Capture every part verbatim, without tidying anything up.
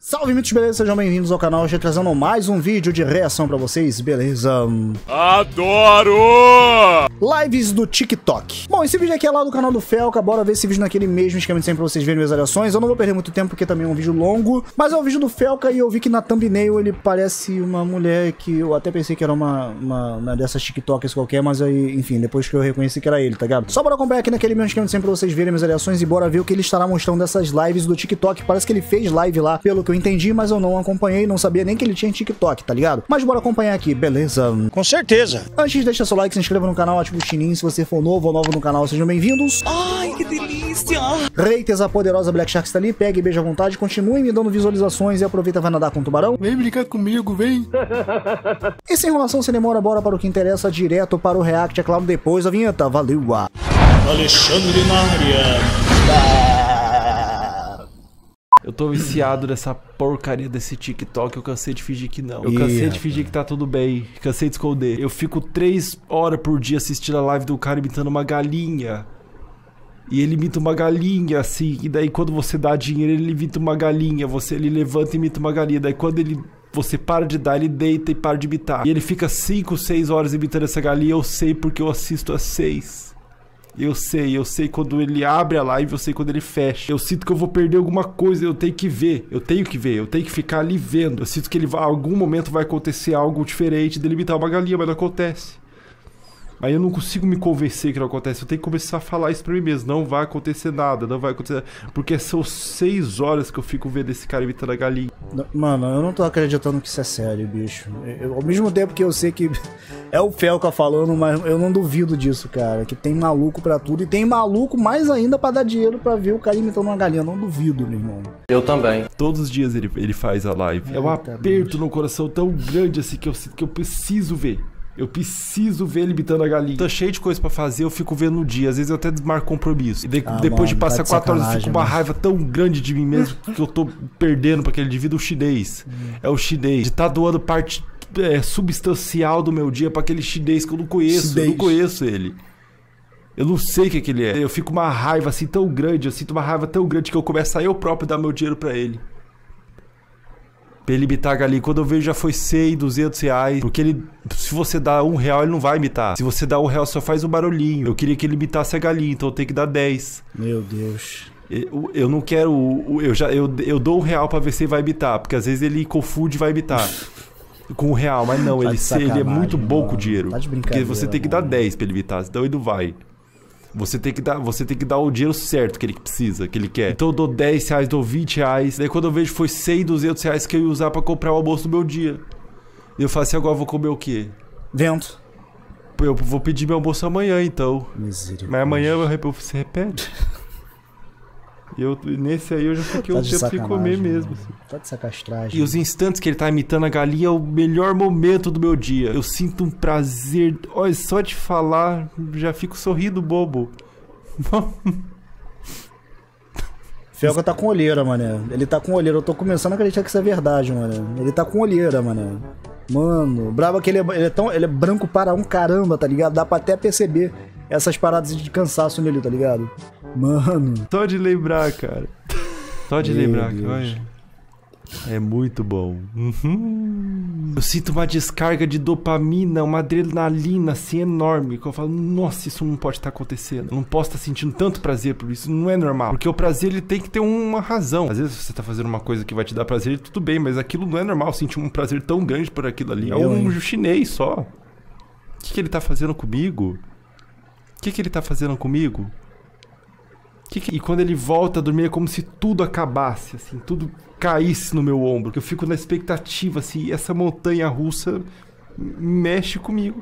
Salve, mitos, beleza? Sejam bem-vindos ao canal, hoje trazendo mais um vídeo de reação pra vocês, beleza? Adoro! Lives do TikTok. Bom, esse vídeo aqui é lá do canal do Felca, bora ver esse vídeo naquele mesmo esquema de sempre pra vocês verem minhas reações. Eu não vou perder muito tempo porque também é um vídeo longo, mas é um vídeo do Felca e eu vi que na thumbnail ele parece uma mulher que eu até pensei que era uma, uma, uma dessas TikTokers qualquer, mas aí, enfim, depois que eu reconheci que era ele, tá ligado? Só bora acompanhar aqui naquele mesmo esquema de sempre pra vocês verem minhas reações e bora ver o que ele estará mostrando dessas lives do TikTok. Parece que ele fez live lá, pelo que eu entendi, mas eu não acompanhei, não sabia nem que ele tinha TikTok, tá ligado? Mas bora acompanhar aqui, beleza? Com certeza. Antes, deixa seu like, se inscreva no canal, ativa o sininho se você for novo ou novo no canal, sejam bem-vindos. Ai, que delícia! Reiters, a poderosa Black Shark está ali, pega e beija à vontade, continue me dando visualizações e aproveita e vai nadar com o tubarão. Vem brincar comigo, vem! E sem enrolação, sem demora, bora para o que interessa, direto para o react, é claro, depois da vinheta, valeu! Alexandre na área. Eu tô viciado nessa porcaria desse TikTok, eu cansei de fingir que não. Eu Ih, cansei rapaz. de fingir que tá tudo bem, cansei de esconder. Eu fico três horas por dia assistindo a live do cara imitando uma galinha. E ele imita uma galinha, assim, e daí quando você dá dinheiro, ele imita uma galinha. Você, ele levanta e imita uma galinha. Daí quando ele, você para de dar, ele deita e para de imitar. E ele fica cinco, seis horas imitando essa galinha, eu sei porque eu assisto às seis. Eu sei, eu sei quando ele abre a live, eu sei quando ele fecha. Eu sinto que eu vou perder alguma coisa, eu tenho que ver. Eu tenho que ver, eu tenho que ficar ali vendo. Eu sinto que ele vai, algum momento vai acontecer algo diferente dele imitar uma galinha, mas não acontece. Aí eu não consigo me convencer que não acontece. Eu tenho que começar a falar isso pra mim mesmo. Não vai acontecer nada, não vai acontecer. Porque são seis horas que eu fico vendo esse cara imitando a galinha. Mano, eu não tô acreditando que isso é sério, bicho. Eu, ao mesmo tempo que eu sei que é o Felca falando, mas eu não duvido disso, cara. Que tem maluco pra tudo e tem maluco mais ainda pra dar dinheiro pra ver o cara imitando uma galinha. Eu não duvido, meu irmão. Eu também. Todos os dias ele, ele faz a live. É um Eita, aperto bicho. no coração tão grande assim que eu sinto que eu preciso ver. Eu preciso ver ele imitando a galinha. Tô cheio de coisa pra fazer, eu fico vendo no dia. Às vezes eu até desmarco compromisso. E de, Ah, depois mano, de passar tá de quatro horas, eu fico com uma sacanagem, raiva tão grande de mim mesmo que eu tô perdendo pra aquele indivíduo, o chinês. Hum. É o chinês. De tá doando parte é, substancial do meu dia pra aquele chinês que eu não conheço. Chinês. Eu não conheço ele. Eu não sei o que, que ele é. Eu fico com uma raiva assim tão grande, eu sinto uma raiva tão grande que eu começo a eu próprio dar meu dinheiro pra ele. Pra ele imitar a galinha. Quando eu vejo já foi cem, duzentos reais. Porque ele, se você dá um real, ele não vai imitar. Se você dá um real, só faz um barulhinho. Eu queria que ele imitasse a galinha, então eu tenho que dar dez. Meu Deus. Eu, eu não quero... Eu, já, eu, eu dou um real pra ver se ele vai imitar. Porque às vezes ele confunde e vai imitar. Com um real, mas não. Tá ele, de se, ele é sacanagem, muito bom mano. com o dinheiro. Tá de porque brincadeira, você tem que dar mano. dez pra ele imitar, senão ele não vai. Você tem, que dar, você tem que dar o dinheiro certo que ele precisa, que ele quer. Então eu dou dez reais, dou vinte reais. Daí quando eu vejo foi cem, duzentos reais que eu ia usar pra comprar o almoço do meu dia. E eu falo assim, agora eu vou comer o quê? Vento. Eu vou pedir meu almoço amanhã, então. Misericórdia. Mas amanhã eu, eu, você repete. E eu, nesse aí eu já fiquei Tá um de tempo sem comer sacanagem, mesmo. mano. Assim. Tá de sacastragem. E os instantes que ele tá imitando a galinha é o melhor momento do meu dia. Eu sinto um prazer. Olha, só de falar, já fico sorrindo bobo. Felca tá com olheira, mané. Ele tá com olheira. Eu tô começando a acreditar que isso é verdade, mané. Ele tá com olheira, mané. Mano, bravo que ele é, ele é tão, ele é branco para um caramba, tá ligado? Dá pra até perceber essas paradas de cansaço nele, tá ligado? Mano. Só de lembrar, cara. Só de Meu lembrar, Deus. cara. Olha. É muito bom. Uhum. Eu sinto uma descarga de dopamina, uma adrenalina assim enorme. Que eu falo, nossa, isso não pode estar acontecendo. Eu não posso estar sentindo tanto prazer por isso. Não é normal. Porque o prazer ele tem que ter uma razão. Às vezes você tá fazendo uma coisa que vai te dar prazer, tudo bem, mas aquilo não é normal. Sentir um prazer tão grande por aquilo ali. É Eu, um hein? chinês só. O que, que ele tá fazendo comigo? O que, que ele tá fazendo comigo? Que que... E quando ele volta a dormir é como se tudo acabasse, assim, tudo caísse no meu ombro. Eu fico na expectativa, assim, essa montanha russa mexe comigo.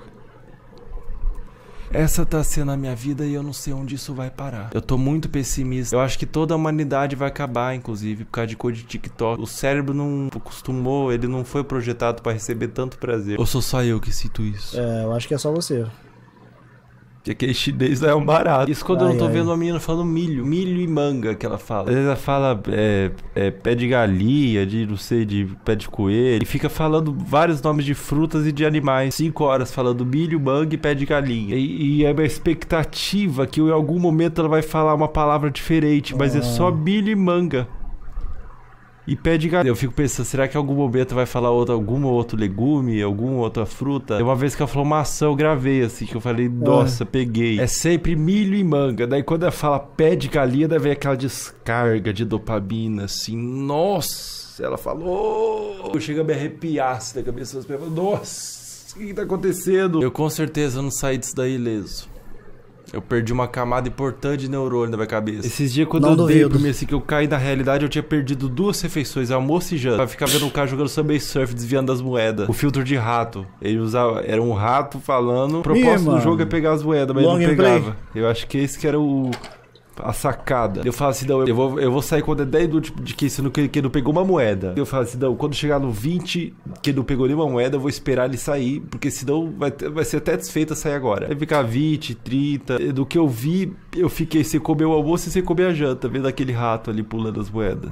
Essa tá sendo a minha vida e eu não sei onde isso vai parar. Eu tô muito pessimista. Eu acho que toda a humanidade vai acabar, inclusive, por causa de coisa de TikTok. O cérebro não acostumou, ele não foi projetado pra receber tanto prazer. Ou sou só eu que sinto isso? É, eu acho que é só você. Que aquele chinês lá é um barato. Isso quando Ai, eu não tô ai. vendo uma menina falando milho. Milho e manga que ela fala. Às vezes ela fala é, é, pé de galinha, de não sei, de pé de coelho. E fica falando vários nomes de frutas e de animais. Cinco horas falando milho, manga e pé de galinha. E, e é uma expectativa que em algum momento ela vai falar uma palavra diferente. Mas Ah. é só milho e manga. e pé de galinha. Eu fico pensando, será que em algum momento vai falar outro, algum outro legume, alguma outra fruta? Uma vez que ela falou maçã, eu gravei assim, que eu falei, nossa, é. peguei. É sempre milho e manga. Daí quando ela fala pé de galinha, daí vem aquela descarga de dopamina, assim, nossa, ela falou. Eu chego a me arrepiar assim, da cabeça das pessoas. Nossa, o que tá acontecendo? Eu com certeza não saí disso daí ileso. Eu perdi uma camada importante de neurônio da minha cabeça. Esses dias, quando não eu dei pra mim, assim, que eu caí na realidade, eu tinha perdido duas refeições, almoço e janta. Pra ficar vendo um cara jogando Subway Surf, desviando das moedas. O filtro de rato. Ele usava... Era um rato falando. O propósito do jogo é pegar as moedas, mas ele não pegava. Play. Eu acho que esse que era o... a sacada. Eu falo assim, não, eu vou, eu vou sair quando é dez do tipo de que você não, que não pegou uma moeda. Eu falo assim, não, quando chegar no vinte, que não pegou nenhuma moeda, eu vou esperar ele sair, porque senão vai, vai ser até desfeita sair agora. Vai ficar vinte, trinta. Do que eu vi, eu fiquei sem comer o almoço e sem comer a janta, vendo aquele rato ali pulando as moedas.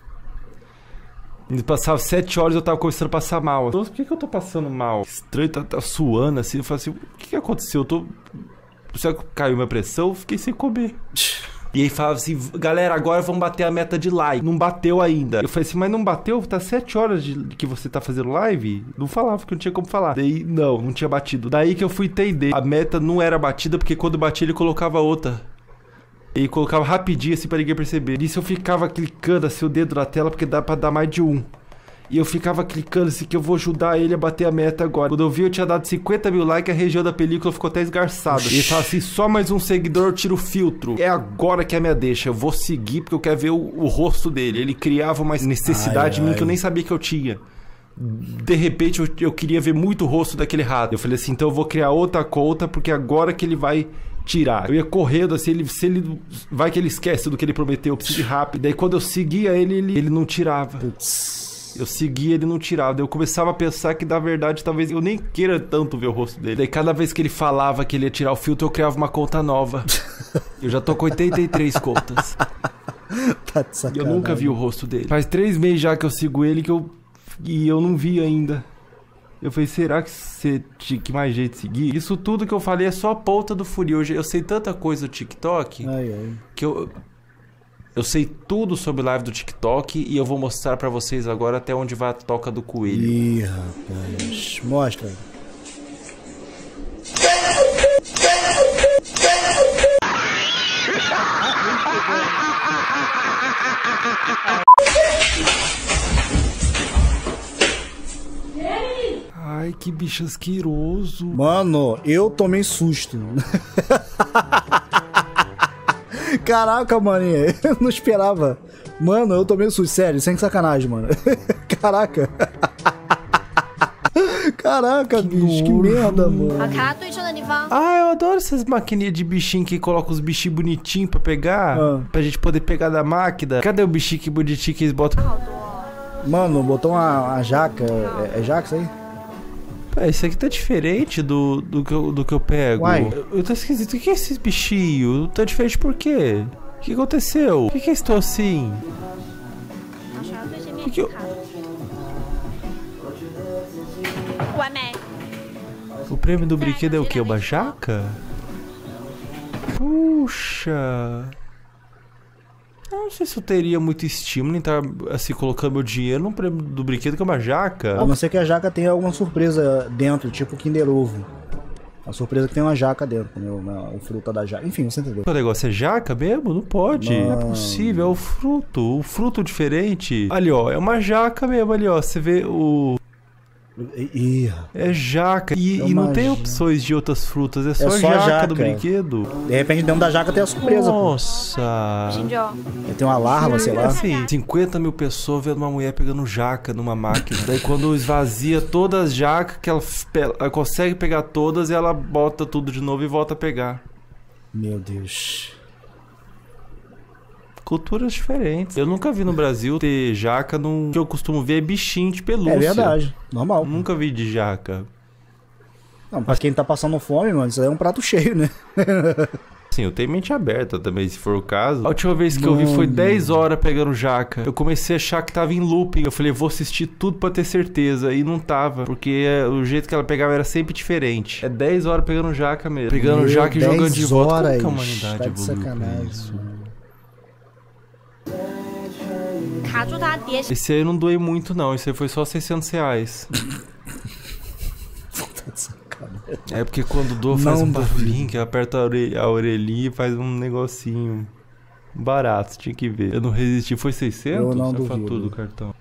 E passava sete horas, eu tava começando a passar mal. Nossa, por que que eu tô passando mal? Estranho, tá, tá suando assim. Eu falo assim, o que que aconteceu? Eu tô... Será que caiu minha pressão? Eu fiquei sem comer. E aí falava assim, galera, agora vamos bater a meta de like. Não bateu ainda. Eu falei assim, mas não bateu? Tá sete horas de que você tá fazendo live? Não falava, que não tinha como falar. Daí, não, não tinha batido. Daí que eu fui entender. A meta não era batida, porque quando batia ele colocava outra. Ele colocava rapidinho assim pra ninguém perceber. Nisso eu ficava clicando assim o dedo na tela, porque dá pra dar mais de um. E eu ficava clicando assim, que eu vou ajudar ele a bater a meta agora. Quando eu vi, eu tinha dado cinquenta mil likes, a região da película ficou até esgarçada. E ele fala assim, só mais um seguidor, eu tiro o filtro. É agora que é a minha deixa. Eu vou seguir, porque eu quero ver o, o rosto dele. Ele criava uma necessidade ai, em mim ai. que eu nem sabia que eu tinha. De repente, eu, eu queria ver muito o rosto daquele rato. Eu falei assim, então eu vou criar outra conta, porque agora que ele vai... tirar. Eu ia correndo assim, ele, se ele... Vai que ele esquece do que ele prometeu, eu preciso ir rápido. Daí quando eu seguia ele, ele, ele não tirava. Putz. Eu seguia, ele não tirava. Daí eu começava a pensar que, na verdade, talvez eu nem queira tanto ver o rosto dele. Daí cada vez que ele falava que ele ia tirar o filtro, eu criava uma conta nova. Eu já tô com oitenta e três contas. Tá de sacanagem. Eu nunca vi o rosto dele. Faz três meses já que eu sigo ele que eu... e eu não vi ainda. Eu falei, será que você tinha que mais jeito de seguir? Isso tudo que eu falei é só a ponta do funil. Eu, eu sei tanta coisa do TikTok ai, ai. que eu... Eu sei tudo sobre live do TikTok e eu vou mostrar pra vocês agora até onde vai a toca do coelho. Ih, rapaz. Mostra. Ai, que bicho asqueroso. Mano, eu tomei susto. Caraca, maninha, eu não esperava. Mano, eu tomei susto, sério, sem sacanagem, mano. Caraca. Caraca, que bicho, nojo. Que merda, mano. Ah, eu adoro essas maquininhas de bichinho que colocam os bichinhos bonitinhos pra pegar. Ah. Pra gente poder pegar da máquina. Cadê o bichinho que bonitinho que eles botam? Mano, botou uma, uma jaca. É, é jaca isso aí? Pô, isso aqui tá diferente do, do, que, eu, do que eu pego. Uai. Eu, eu tô esquisito. O que é esses bichinhos? Tá diferente por quê? O que aconteceu? Por que, que eu estou assim? O que, que eu... O prêmio do brinquedo é o quê? Uma jaca? Puxa... Eu não sei se eu teria muito estímulo em estar assim, colocando meu dinheiro num prêmio do brinquedo que é uma jaca. A não ser que a jaca tenha alguma surpresa dentro, tipo Kinder Ovo. A surpresa que tem uma jaca dentro, entendeu? Uma, o fruto da jaca. Enfim, você entendeu. O negócio é jaca mesmo? Não pode. Não, não é possível. É o fruto. O fruto diferente. Ali, ó. É uma jaca mesmo ali, ó. Você vê o... Ih, é jaca. E, é e não tem opções de outras frutas. É só, é só jaca, jaca do brinquedo. De repente dentro da jaca tem a surpresa. Nossa. Tem uma larva, sei lá. Assim, cinquenta mil pessoas vendo uma mulher pegando jaca numa máquina. Daí quando esvazia todas as jacas, que ela, ela consegue pegar todas, e ela bota tudo de novo e volta a pegar. Meu Deus. Culturas diferentes. Eu nunca vi no Brasil ter jaca num... O que eu costumo ver é bichinho de pelúcia. É verdade, normal. Nunca vi de jaca. Não, pra quem tá passando fome, mano, isso aí é um prato cheio, né? Sim, eu tenho mente aberta também, se for o caso. A última vez que mano. eu vi foi dez horas pegando jaca. Eu comecei a achar que tava em looping. Eu falei, vou assistir tudo pra ter certeza. E não tava, porque o jeito que ela pegava era sempre diferente. É dez horas pegando jaca mesmo. Pegando Meu, jaca e jogando de volta. Como que a humanidade tá de sacanagem, isso? Esse aí eu não doei muito, não. Esse aí foi só seiscentos reais. É porque quando doa faz Não um duvido. barulhinho, que aperta a, orelha, a orelhinha e faz um negocinho barato, tinha que ver. Eu não resisti, foi seiscentos? Eu não Essa duvido. fatura do cartão.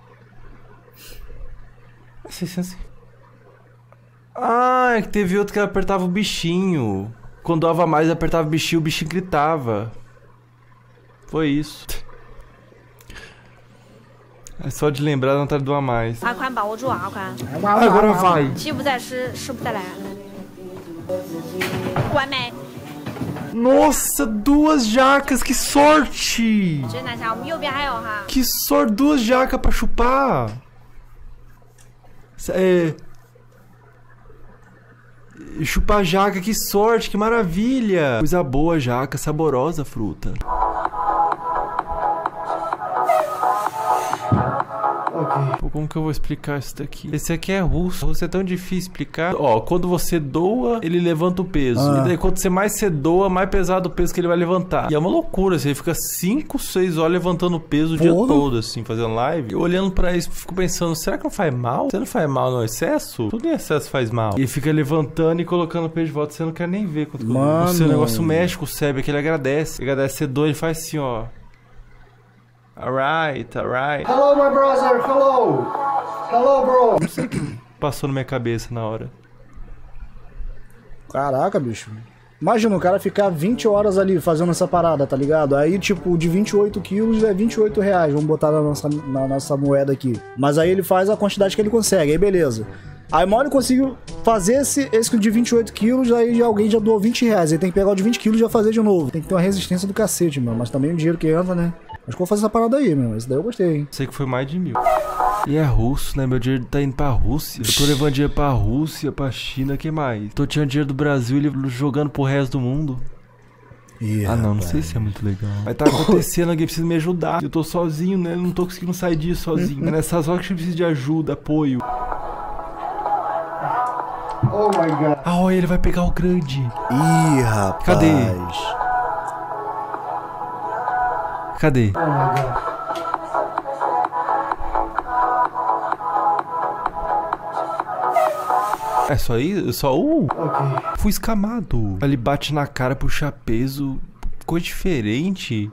É seiscentos. Ah, é que teve outro que apertava o bichinho. Quando doava mais, apertava o bichinho, o bichinho gritava. Foi isso. É só de lembrar, não tá de doar mais. 罚款把握住啊，罚款， Agora vai. 机不在失，失不再来。完美， Nossa, duas jacas, que sorte! 直接拿下。我们右边还有哈。 Que sorte, duas jacas pra chupar. É... Chupar jaca, que sorte, que maravilha. Coisa boa, jaca, saborosa fruta. Pô, como que eu vou explicar isso daqui? Esse aqui é russo. Russo é tão difícil explicar. Ó, quando você doa, ele levanta o peso. Ah. E daí, quanto você mais você doa, mais pesado o peso que ele vai levantar. E é uma loucura, assim. Ele fica cinco, seis horas levantando o peso o dia Porra. todo, assim, fazendo live. E olhando pra isso, fico pensando, será que não faz mal? Você não faz mal no excesso? Tudo em excesso faz mal. E ele fica levantando e colocando o peso de volta. Você não quer nem ver quanto que Mano. o seu negócio mexe com o cérebro, que ele agradece. Ele agradece, você doa, ele faz assim, ó. Alright, alright. Hello, my brother. Hello. Hello, bro. Passou na minha cabeça na hora. Caraca, bicho. Imagina o cara ficar vinte horas ali fazendo essa parada, tá ligado? Aí, tipo, de vinte e oito quilos é vinte e oito reais. Vamos botar na nossa, na nossa moeda aqui. Mas aí ele faz a quantidade que ele consegue, aí beleza. Aí mal ele conseguiu fazer esse, esse de vinte e oito quilos, aí já, alguém já doou vinte reais. Aí tem que pegar o de vinte quilos e já fazer de novo. Tem que ter uma resistência do cacete, mano. Mas também o dinheiro que entra, né? Acho que eu vou fazer essa parada aí, meu. Esse daí eu gostei, hein? Sei que foi mais de mil. E é russo, né? Meu dinheiro tá indo pra Rússia. Eu tô levando dinheiro pra Rússia, pra China, que mais? Tô tirando dinheiro do Brasil e ele jogando pro resto do mundo. Ih, Ah, não, não rapaz. sei se é muito legal. Mas tá acontecendo, alguém precisa me ajudar. Eu tô sozinho, né? Eu não tô conseguindo sair disso sozinho. É nessas horas que eu preciso de ajuda, apoio. Oh my God. Ah, olha, ele vai pegar o grande. Ih, rapaz. Cadê? Cadê? Oh my God. É só isso? Só uh, Ok. fui escamado. Ele bate na cara, puxa peso. Coisa diferente.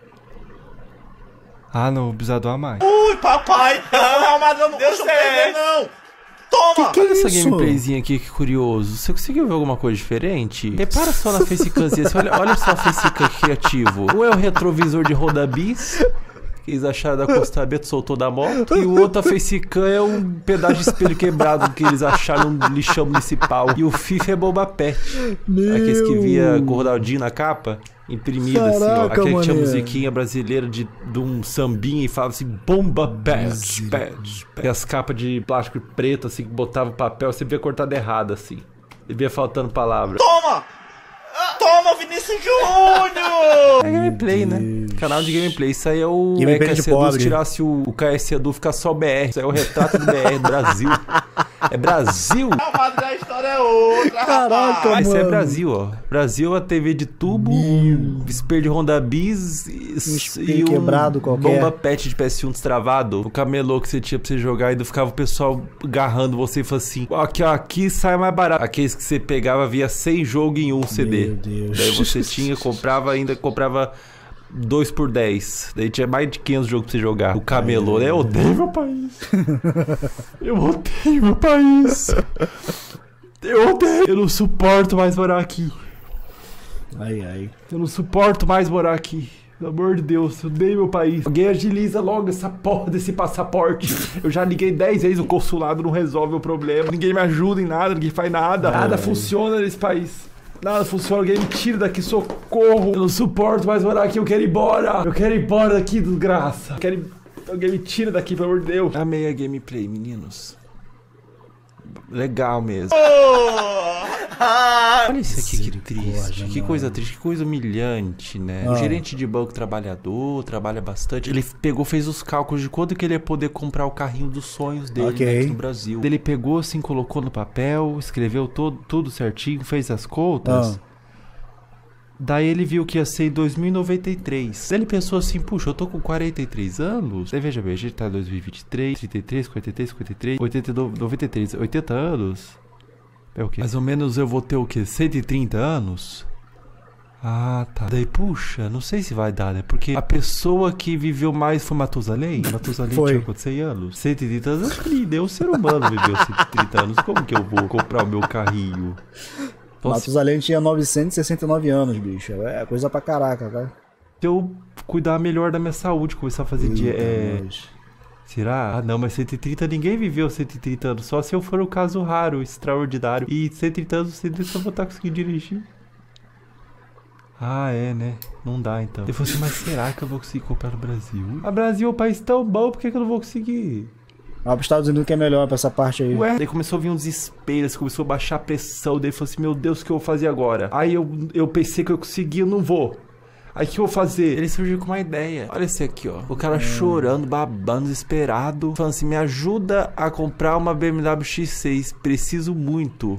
Ah, não, vou precisar doar mais. Ui, papai! Não, mas não deixa eu perder, não! Toma! Que Olha essa isso? gameplayzinha aqui, que curioso. Você conseguiu ver alguma coisa diferente? Repara só na facecamzinha. Olha, olha só a facecam criativo. Um é o retrovisor de roda bis, que eles acharam da Costa Beto, soltou da moto. E o outro, a facecam, é um pedaço de espelho quebrado que eles acharam no lixão municipal. E o FIFA é Boba Pet. Meu... Aqueles que via com o Ronaldinho na capa. Imprimido assim, ó. Caraca, Aquele que tinha mané. musiquinha brasileira de, de um sambinha e falava assim, bomba pet, pet, pet. E as capas de plástico preto, assim, que botava o papel, você via cortado errado, assim. E via faltando palavra. Toma! Ah, Toma, Vinícius Júnior! É gameplay, né? Canal de gameplay. Isso aí é o Gameplay K de S Edu. Se pobre. tirasse o, o K S Edu, fica só B R. Isso aí é o retrato do B R do Brasil. É Brasil! A base da história é outra, Caraca, rapaz! Ah, isso é mano. Brasil, ó. Brasil, a T V de tubo, um espelho de Honda Bis e, espelho quebrado qualquer. bomba pet de P S um destravado. O camelô que você tinha pra você jogar, ainda ficava o pessoal agarrando você e falando assim, ó, aqui, ó, aqui sai mais barato. Aqueles que você pegava via seis jogos em um C D. Meu Deus. Daí você tinha, comprava, ainda comprava dois por dez. Daí tinha mais de quinhentos jogos pra você jogar. O camelô, né? Eu odeio meu país. Eu odeio meu país. Eu odeio. Eu não suporto mais morar aqui. Ai, ai. Eu não suporto mais morar aqui. Pelo amor de Deus, eu odeio meu país. Alguém agiliza logo essa porra desse passaporte. Eu já liguei dez vezes, o consulado não resolve o problema. Ninguém me ajuda em nada, ninguém faz nada. Nada funciona nesse país. Nada funciona, alguém me tira daqui, socorro. Eu não suporto mais morar aqui, eu quero ir embora. Eu quero ir embora daqui, desgraça. Eu quero ir... Alguém me tira daqui, pelo amor de Deus. Amei a gameplay, meninos. Legal mesmo. Olha isso aqui, que triste. Que coisa triste, que coisa humilhante, né? Ah. O gerente de banco trabalhador, trabalha bastante. Ele pegou, fez os cálculos de quanto que ele ia poder comprar o carrinho dos sonhos dele, Ok. né, aqui no Brasil. Ele pegou assim, colocou no papel, escreveu todo, tudo certinho, fez as contas. Ah. Daí ele viu que ia ser em dois mil e noventa e três. Daí ele pensou assim, puxa, eu tô com quarenta e três anos. Daí veja bem, a gente tá em dois mil e vinte e três, trinta e três, quarenta e três, cinquenta e três, oitenta e dois, noventa e três, oitenta anos. É o quê? Mais ou menos eu vou ter o quê? cento e trinta anos? Ah, tá. Daí, puxa, não sei se vai dar, né? Porque a pessoa que viveu mais foi Matusalém. Matusalém Foi. tinha quantos? cem anos? cento e trinta anos, nem o ser humano viveu cento e trinta anos. Como que eu vou comprar o meu carrinho? Então, se Matusalém tinha novecentos e sessenta e nove anos, bicho. É coisa pra caraca, tá? eu cuidar melhor da minha saúde, começar a fazer dia... É... Nós. Será? Ah, não, mas cento e trinta ninguém viveu cento e trinta anos. Só se eu for um caso raro, extraordinário. E cento e trinta anos, cento e trinta eu vou estar conseguindo dirigir. Ah, é, né? Não dá, então. Eu falei assim, mas será que eu vou conseguir comprar no Brasil? A Brasil é um país tão bom, por que, que eu não vou conseguir? Ah, pros Estados Unidos que é melhor pra essa parte aí. Ué? Daí começou a vir um desespero, começou a baixar a pressão. Daí falou assim, meu Deus, o que eu vou fazer agora? Aí eu, eu pensei que eu conseguia, eu não vou. Aí o que eu vou fazer? Ele surgiu com uma ideia. Olha esse aqui, ó. O cara chorando, babando, desesperado. Falando assim, me ajuda a comprar uma B M W X seis. Preciso muito.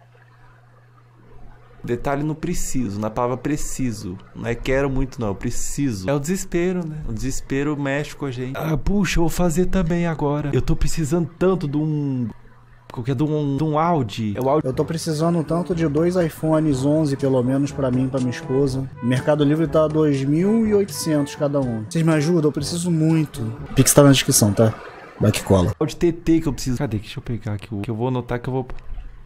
Detalhe no preciso, na palavra preciso. Não é quero muito não, eu preciso. É o desespero, né? O desespero mexe com a gente. Ah, puxa, eu vou fazer também agora. Eu tô precisando tanto de um... Qualquer de um, de um Audi. É o Audi. Eu tô precisando tanto de dois iPhones onze, pelo menos, pra mim e pra minha esposa. O Mercado Livre tá dois mil e oitocentos cada um. Vocês me ajudam? Eu preciso muito. O Pix tá na descrição, tá? Vai que cola. Audi T T que eu preciso. Cadê? Deixa eu pegar aqui o que eu vou anotar que eu vou...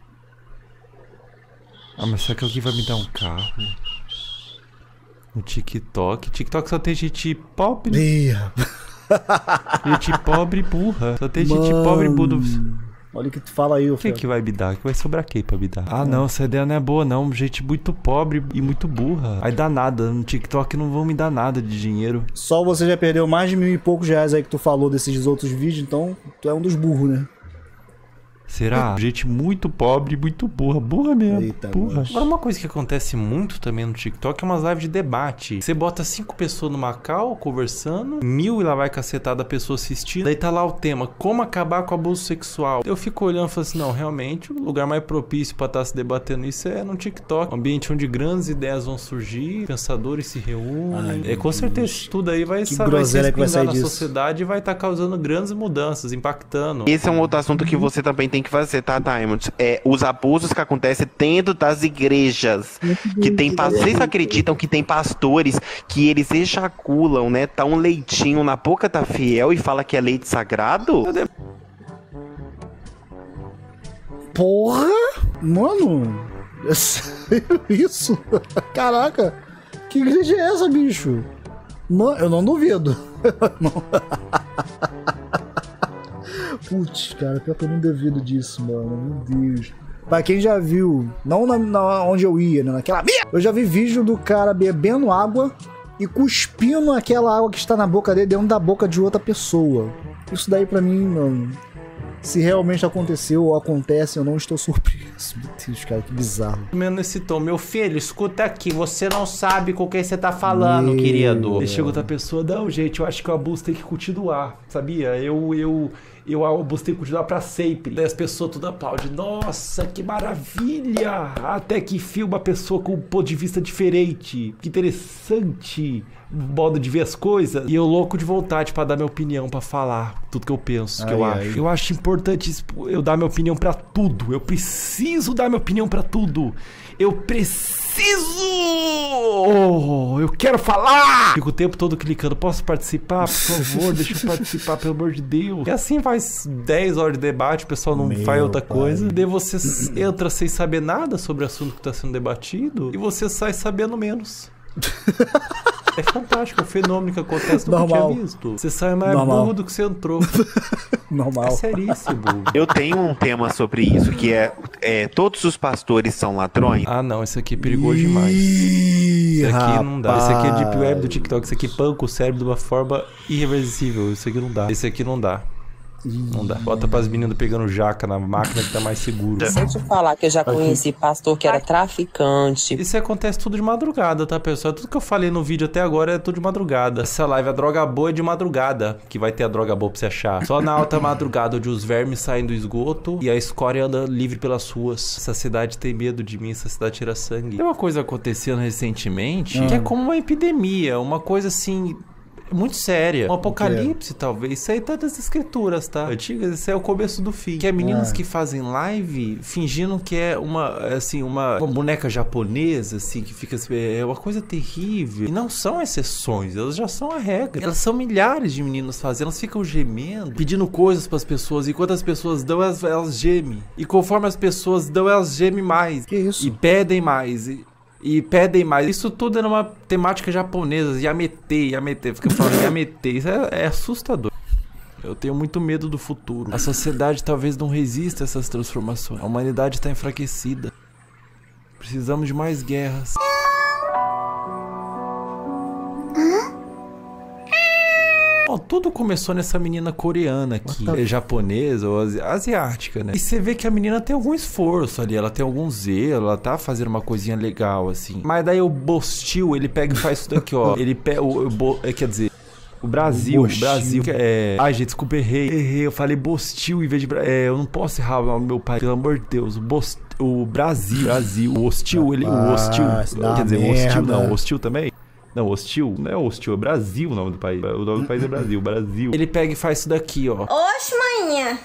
Ah, mas será que alguém vai me dar um carro? No TikTok? TikTok só tem gente pobre. Ih, Gente pobre e burra. Só tem gente Mano. pobre e burra. olha o que tu fala aí, ô O que Fel. que vai me dar? Que vai sobrar quem pra me dar? Ah, não, essa ideia não é boa, não. Gente muito pobre e muito burra. Vai dar nada. No TikTok não vão me dar nada de dinheiro. Só você já perdeu mais de mil e poucos reais aí que tu falou desses outros vídeos, então tu é um dos burros, né? Será? Gente muito pobre e muito burra. Burra mesmo. Eita, burra. nossa. Agora, uma coisa que acontece muito também no TikTok é umas lives de debate. Você bota cinco pessoas no Macau conversando, mil e lá vai cacetada a pessoa assistindo. Daí tá lá o tema, como acabar com o abuso sexual. Eu fico olhando e falo assim, não, realmente, o lugar mais propício pra estar se debatendo isso é no TikTok. Um ambiente onde grandes ideias vão surgir, pensadores se reúnem. Ai, é, com certeza isso tudo aí vai, Que sa- vai se groselha que vai espingar sair na disso. sociedade e vai estar causando grandes mudanças, impactando. Esse é um outro assunto que você também tem que fazer, tá, Diamond? É os abusos que acontecem dentro das igrejas. Que tem pa- Vocês acreditam que tem pastores que eles ejaculam, né? Tá um leitinho na boca da fiel e fala que é leite sagrado? Porra! Mano! É sério isso? Caraca! Que igreja é essa, bicho? Mano, eu não duvido. Não. Putz, cara, pior que eu não duvido disso, mano. Meu Deus. Pra quem já viu, não na, na- onde eu ia, né? Naquela merda. Eu já vi vídeo do cara bebendo água e cuspindo aquela água que está na boca dele dentro da boca de outra pessoa. Isso daí pra mim, mano, se realmente aconteceu ou acontece, eu não estou surpreso. Meu Deus, cara, que bizarro. Menos nesse tom, meu filho, escuta aqui, você não sabe com quem você tá falando, Meu. querido. Aí chega outra pessoa, não, gente, eu acho que o abuso tem que continuar, sabia? Eu, eu, eu, o abuso tem que continuar pra sempre. Daí as pessoas tudo aplaudem, nossa, que maravilha! Até que filma a pessoa com um ponto de vista diferente, que interessante modo de ver as coisas. E eu louco de vontade pra dar minha opinião, pra falar tudo que eu penso, que Ai, eu ai. acho. Eu acho importante eu dar minha opinião pra tudo. Eu preciso dar minha opinião pra tudo. Eu preciso! Oh, eu quero falar! Fico o tempo todo clicando. Posso participar? Por favor, deixa eu participar, pelo amor de Deus. E assim faz dez horas de debate, o pessoal não Meu faz outra pai. coisa. Daí você s- entra sem saber nada sobre o assunto que tá sendo debatido e você sai sabendo menos. É fantástico, é um fenômeno que acontece, nunca Normal. tinha visto. Você sai mais Normal. burro do que você entrou. É Normal. seríssimo. Eu tenho um tema sobre isso, que é, é todos os pastores são ladrões. Ah, não, esse aqui é perigoso demais. Ih, Esse aqui não dá. Esse aqui é Deep Web do rapaz. TikTok. Esse aqui panca o cérebro de uma forma irreversível. Esse aqui não dá. Esse aqui não dá. Não dá. Bota pras meninas pegando jaca na máquina que tá mais seguro. Se eu te falar que eu já conheci pastor que era traficante. Isso acontece tudo de madrugada, tá, pessoal? Tudo que eu falei no vídeo até agora é tudo de madrugada. Essa live, a droga boa é de madrugada, que vai ter a droga boa pra você achar. Só na alta madrugada, onde os vermes saem do esgoto e a escória anda livre pelas ruas. Essa cidade tem medo de mim, essa cidade tira sangue. Tem uma coisa acontecendo recentemente, hum. que é como uma epidemia, uma coisa assim... muito séria. Um apocalipse, talvez. Isso aí tá das escrituras, tá? Antigas, isso é o começo do fim. Que é meninas ah. que fazem live fingindo que é uma, assim, uma, uma boneca japonesa, assim, que fica assim, é uma coisa terrível. E não são exceções, elas já são a regra. Elas são milhares de meninas fazendo, elas ficam gemendo, pedindo coisas pras pessoas. E quando as pessoas dão, elas, elas gemem. E conforme as pessoas dão, elas gemem mais. Que isso? E pedem mais. E... E pedem mais. Isso tudo é numa temática japonesa. Yamete, Yamete. Fica falando Yamete. Isso é, é assustador. Eu tenho muito medo do futuro. A sociedade talvez não resista a essas transformações. A humanidade está enfraquecida. Precisamos de mais guerras. Bom, tudo começou nessa menina coreana aqui, é japonesa ou asi asiática, né? E você vê que a menina tem algum esforço ali, ela tem algum zelo, ela tá fazendo uma coisinha legal, assim. Mas daí o Bostil, ele pega e faz isso daqui, ó. Ele pega, o, o, o, quer dizer... O Brasil, o Brasil, é... Ai, gente, desculpa, errei. Errei, eu falei Bostil em vez de... É, eu não posso errar o nome do meu pai, pelo amor de Deus. O, Bost... o Brasil, Brasil, o Hostil, ele... O Hostil, quer dizer, o Hostil não, o Hostil também? Não, Hostil, não é Hostil, é Brasil o nome do país. O nome do país é Brasil, Brasil. Ele pega e faz isso daqui, ó. Oxe, manhã.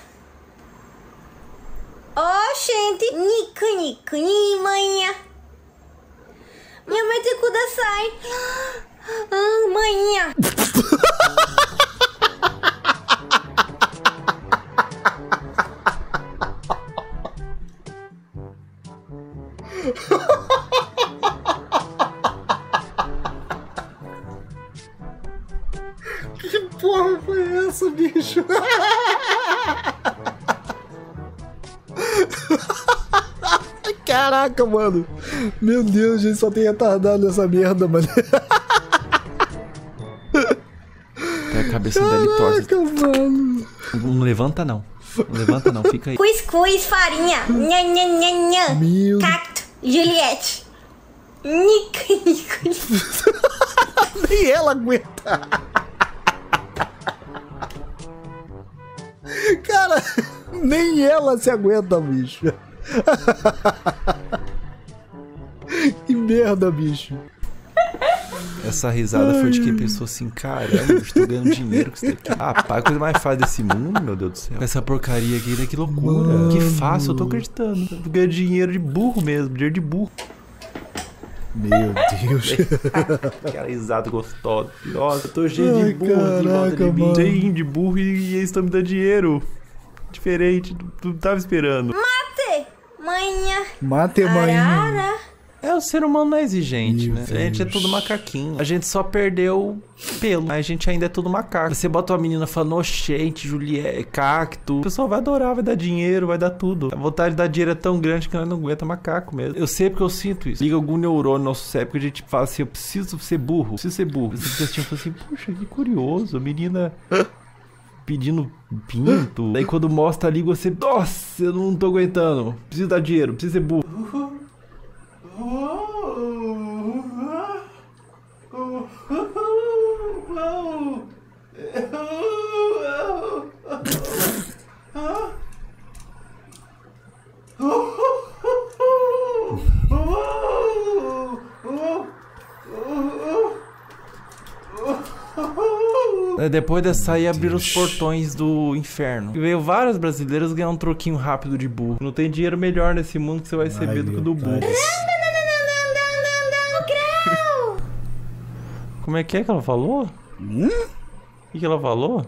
Oxente, niku niku ni manhã. Minha mãe te kudasai. Ah, manhã. Que porra foi essa, bicho? Caraca, mano. Meu Deus, gente, só tem retardado nessa merda, mano. Tem a cabeça dele torta. Mano. Não levanta, não. Não levanta, não. Fica aí. Cuscuz, farinha. Nha, nha, nha, nha. Meu... Cacto, Juliette. Nico, nico. Nem ela aguenta. Cara, nem ela se aguenta, bicho. Que merda, bicho. Essa risada foi de quem pensou assim, caramba, eu estou ganhando dinheiro com isso daqui. Ah, pá, a coisa mais fácil desse mundo, meu Deus do céu. Essa porcaria aqui, né? Que loucura. Mano. Que fácil, eu tô acreditando. Eu ganho dinheiro de burro mesmo, dinheiro de burro. Meu Deus. Aquela risada gostosa. Nossa, eu tô cheio Ai, de burro caraca, aqui em volta de mim. Cheio de burro e, e eles estão me dando dinheiro. Diferente, tu não tava esperando. Mate, manhã. Mate, manhã. É, o ser humano não é exigente, Meu né? Deus. A gente é tudo macaquinho. A gente só perdeu pelo. A gente ainda é tudo macaco. Você bota uma menina falando, oxente, Juliette, cacto. O pessoal vai adorar, vai dar dinheiro, vai dar tudo. A vontade de dar dinheiro é tão grande que nós não aguenta macaco mesmo. Eu sei porque eu sinto isso. Liga algum neurônio no nosso cérebro que a gente fala assim, eu preciso ser burro, preciso ser burro. Você fica assistindo e fala assim, puxa, que curioso. A menina... pedindo pinto. Daí quando mostra ali, você... Nossa, eu não tô aguentando. Preciso dar dinheiro, preciso ser burro. Depois dessa aí, abriram os portões do inferno. E veio vários brasileiros ganhar um troquinho rápido de burro. Não tem dinheiro melhor nesse mundo que você vai receber Ai, do que do burro. Como é que é que ela falou? Hum? O que, que ela falou?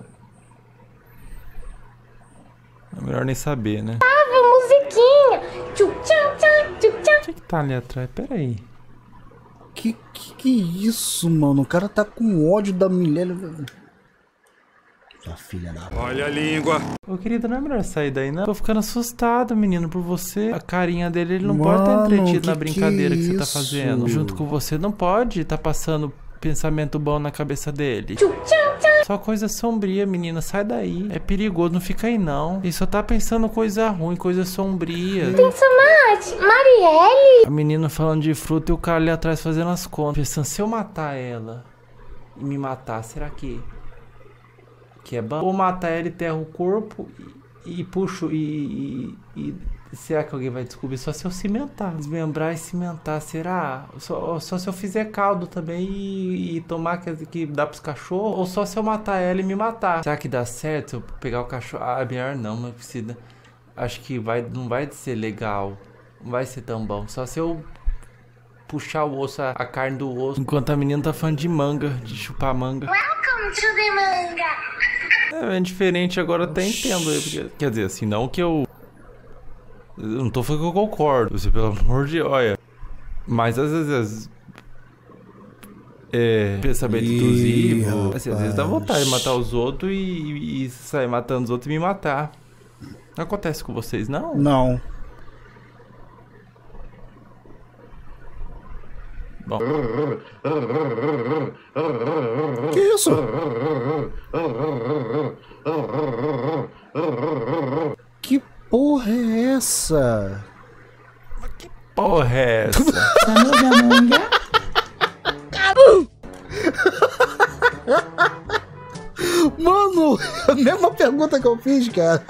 É melhor nem saber, né? Ah, musiquinha. O que que tá ali atrás? Pera aí. Que, que que isso, mano? O cara tá com ódio da mulher. Sua filha da... Olha a língua. Ô, querida, não é melhor sair daí, não? Tô ficando assustado, menino, por você. A carinha dele, ele não Mano, pode estar entretido que na brincadeira que, que que você tá fazendo. Junto com você, não pode tá passando pensamento bom na cabeça dele. Só coisa sombria, menina, sai daí. É perigoso, não fica aí não. Ele só tá pensando coisa ruim, coisa sombria. Pensa mais, Marielle. A menina falando de fruta e o cara ali atrás fazendo as contas. Pensando, se eu matar ela e me matar, será que... que é bom? Ou matar ela e enterro o corpo e, e puxo e, e, e... será que alguém vai descobrir? Só se eu cimentar. Desmembrar e cimentar, será? Só, só se eu fizer caldo também e, e tomar que, que dá pros cachorros? Ou só se eu matar ela e me matar? Será que dá certo se eu pegar o cachorro? Ah, melhor não, mas precisa... acho que vai, não vai ser legal. Não vai ser tão bom. Só se eu puxar o osso, a, a carne do osso. Enquanto a menina tá falando de manga, de chupar manga. Welcome to the manga. É, é diferente agora, até entendo. Porque, quer dizer, assim, não que eu... eu não tô falando que eu concordo, você, pelo amor de... olha. Mas às vezes... é... pensamento intrusivo... assim, às vezes dá vontade de matar os outros e, e, e sair matando os outros e me matar. Não acontece com vocês, não? Não. Bom. Que isso? Que porra é essa? Que porra é essa? Mano, a mesma pergunta que eu fiz, cara.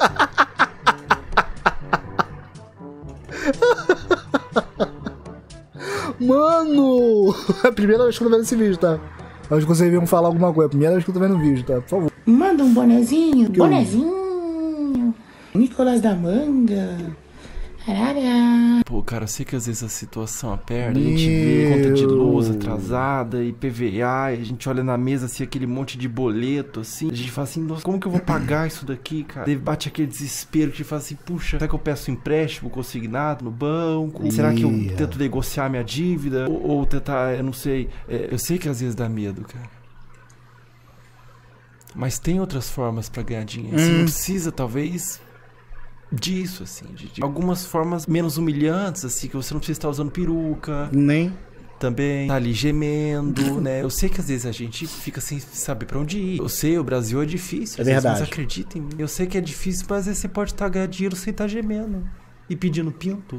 Mano! É a primeira vez que eu tô vendo esse vídeo, tá? Acho que vocês viram falar alguma coisa. É a primeira vez que eu tô vendo o vídeo, tá? Por favor. Manda um bonezinho. Que bonezinho. Nicolás da Manga. Arara. Pô, cara, eu sei que às vezes a situação aperta, a gente vê conta de luz atrasada e P V A, e a gente olha na mesa assim, aquele monte de boleto, assim, a gente fala assim, nossa, como que eu vou pagar isso daqui, cara? Daí bate aquele desespero que fala assim, puxa, será que eu peço um empréstimo consignado no banco? Será que eu tento negociar minha dívida? Ou, ou tentar, eu não sei, é, eu sei que às vezes dá medo, cara. Mas tem outras formas pra ganhar dinheiro, você hum. não precisa, talvez... disso, assim, de, de algumas formas menos humilhantes, assim, que você não precisa estar usando peruca. Nem. Também tá ali gemendo, né? Eu sei que às vezes a gente fica sem saber pra onde ir. Eu sei, o Brasil é difícil. É verdade. Mas acreditem em mim. Eu sei que é difícil, mas às vezes você pode estar ganhando dinheiro sem estar gemendo. E pedindo pinto.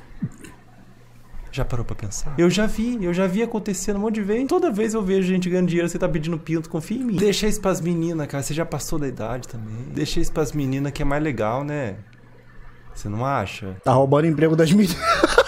Já parou pra pensar? Eu já vi, eu já vi acontecendo um monte de vezes. Toda vez eu vejo gente ganhando dinheiro, você tá pedindo pinto, confia em mim. Deixa isso pras meninas, cara. Você já passou da idade também. Deixa isso pras meninas que é mais legal, né? Você não acha? Tá roubando emprego das meninas.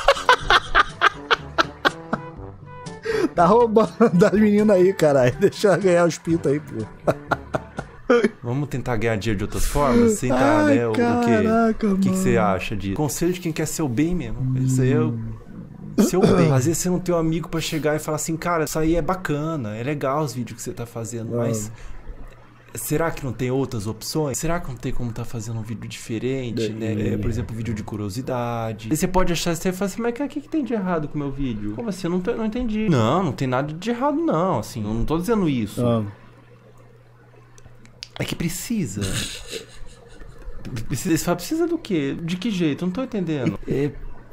Tá roubando das meninas aí, caralho. Deixa ela ganhar os pintos aí, pô. Vamos tentar ganhar dinheiro de outras formas? Sem tá, Ai, né? O, caraca, o que, que, que você acha disso? Conselho de quem quer ser o bem mesmo. Hum. Isso aí é o seu bem. Às vezes você não tem um amigo pra chegar e falar assim, cara, isso aí é bacana, é legal os vídeos que você tá fazendo, não. Mas... será que não tem outras opções? Será que não tem como tá fazendo um vídeo diferente, é, né? É, por exemplo, vídeo de curiosidade. E você pode achar, você fala assim, mas o que, que tem de errado com o meu vídeo? Como assim? Eu não, não entendi. Não, não tem nada de errado não, assim, eu não tô dizendo isso. Ah. É que precisa. Precisa, você fala, precisa do quê? De que jeito? Eu não tô entendendo. É...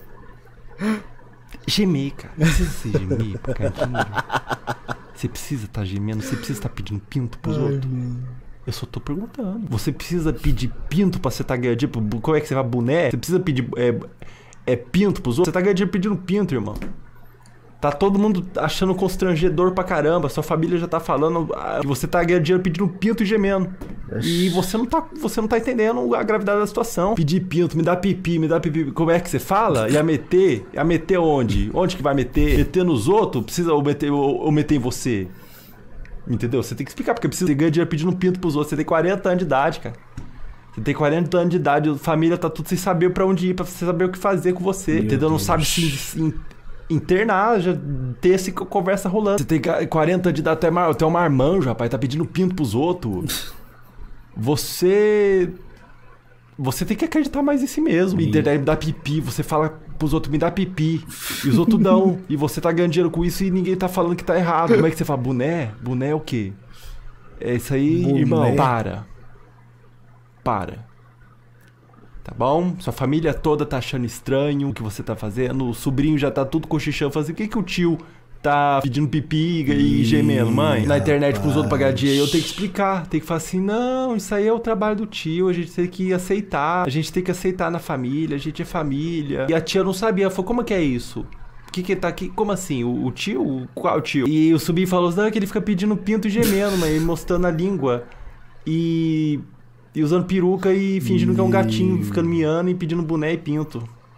gemer, cara. Precisa se gemer pra ganhar dinheiro. Você precisa estar tá gemendo, você precisa estar tá pedindo pinto pros Ai, outros. Mano. Eu só tô perguntando. Você precisa pedir pinto pra você estar tá ganhando dinheiro? Como é que você vai, boné? Você precisa pedir é, é pinto pros outros? Você tá ganhando dinheiro pedindo pinto, irmão. Tá todo mundo achando constrangedor pra caramba. Sua família já tá falando que você tá ganhando dinheiro pedindo pinto e gemendo. E você não tá, você não tá entendendo a gravidade da situação. Pedir pinto, me dá pipi, me dá pipi. Como é que você fala? Ia meter? Ia meter onde? Onde que vai meter? Meter nos outros? Precisa ou meter, ou, ou meter em você? Entendeu? Você tem que explicar, porque precisa ganhar dinheiro pedindo pinto pros outros. Você tem quarenta anos de idade, cara. Você tem quarenta anos de idade, a família tá tudo sem saber pra onde ir, pra você saber o que fazer com você. Meu entendeu? Deus. Não sabe se... se internar, já ter essa conversa rolando. Você tem quarenta de idade, até é um marmanjo, rapaz, tá pedindo pinto pros outros. Você... Você tem que acreditar mais em si mesmo. E daí me dá pipi, você fala pros outros, me dá pipi. E os outros dão. E você tá ganhando dinheiro com isso e ninguém tá falando que tá errado. Como é que você fala? Boné? Boné é o quê? É isso aí, Boné. Irmão. Para. Para. Tá bom? Sua família toda tá achando estranho o que você tá fazendo. O sobrinho já tá tudo cochichando, fazendo o que que o tio tá pedindo pipi e gemendo, mãe, na internet pros outros pagar dinheiro, eu tenho que explicar, tem que falar assim, não, isso aí é o trabalho do tio, a gente tem que aceitar, a gente tem que aceitar na família, a gente é família. E a tia não sabia, ela falou, como é que é isso? O que que tá aqui? Como assim? O, o tio? Qual tio? E o Subi falou, não, é que ele fica pedindo pinto e gemendo, mãe, mostrando a língua. E... E usando peruca e fingindo que é um gatinho, ficando miando e pedindo boné e pinto.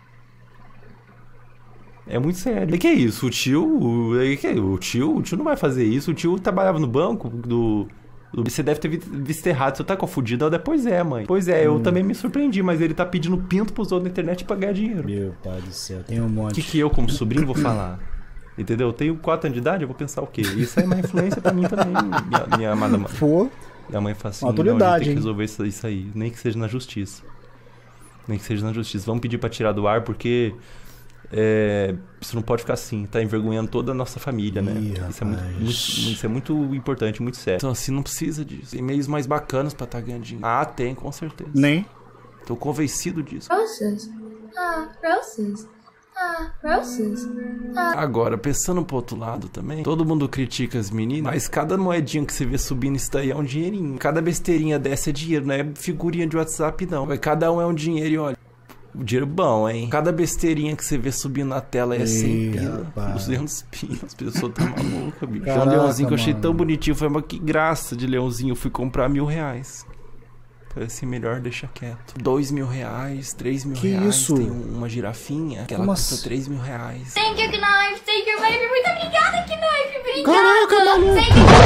É muito sério. E que é isso? O tio... O, que é? o tio... O tio não vai fazer isso. O tio trabalhava no banco do... do você deve ter visto errado. Você tá confundido? Depois é, mãe. Pois é, eu hum. também me surpreendi. Mas ele tá pedindo pinto pros outros na internet pra ganhar dinheiro. Meu pai do céu, tem um monte. O que que eu, como sobrinho, vou falar? Entendeu? Eu tenho quatro anos de idade, eu vou pensar o quê? Isso é uma influência pra mim também, minha, minha amada mãe. Pô. E a mãe fala assim, autoridade, não, a gente tem hein? que resolver isso, isso aí. Nem que seja na justiça. Nem que seja na justiça. Vamos pedir pra tirar do ar, porque... É, isso não pode ficar assim, tá envergonhando toda a nossa família, né? Ih, isso, é muito, muito, isso é muito importante, muito sério. Então assim, não precisa disso. Tem meios mais bacanas pra estar ganhando dinheiro. Ah, tem, com certeza. Nem. Tô convencido disso. Roses. Ah, roses. Ah, roses. Ah. Agora, pensando pro outro lado também, todo mundo critica as meninas, mas cada moedinha que você vê subindo isso daí é um dinheirinho. Cada besteirinha dessa é dinheiro, não é figurinha de WhatsApp não. Cada um é um dinheiro e olha. O dinheiro bom, hein? Cada besteirinha que você vê subindo na tela é cem pila, duzentos pila. As pessoas tão malucas, bicho. Caraca, um leãozinho que eu achei tão bonitinho. Eu falei, mas que graça de leãozinho. Eu fui comprar mil reais. Falei assim, melhor deixa quieto. Dois mil reais, três mil que reais. Isso? Tem uma girafinha que ela Nossa. custa três mil reais. Thank you, Knife. Thank you, baby. Muito obrigada, Knife. Obrigada. Caraca, maluco.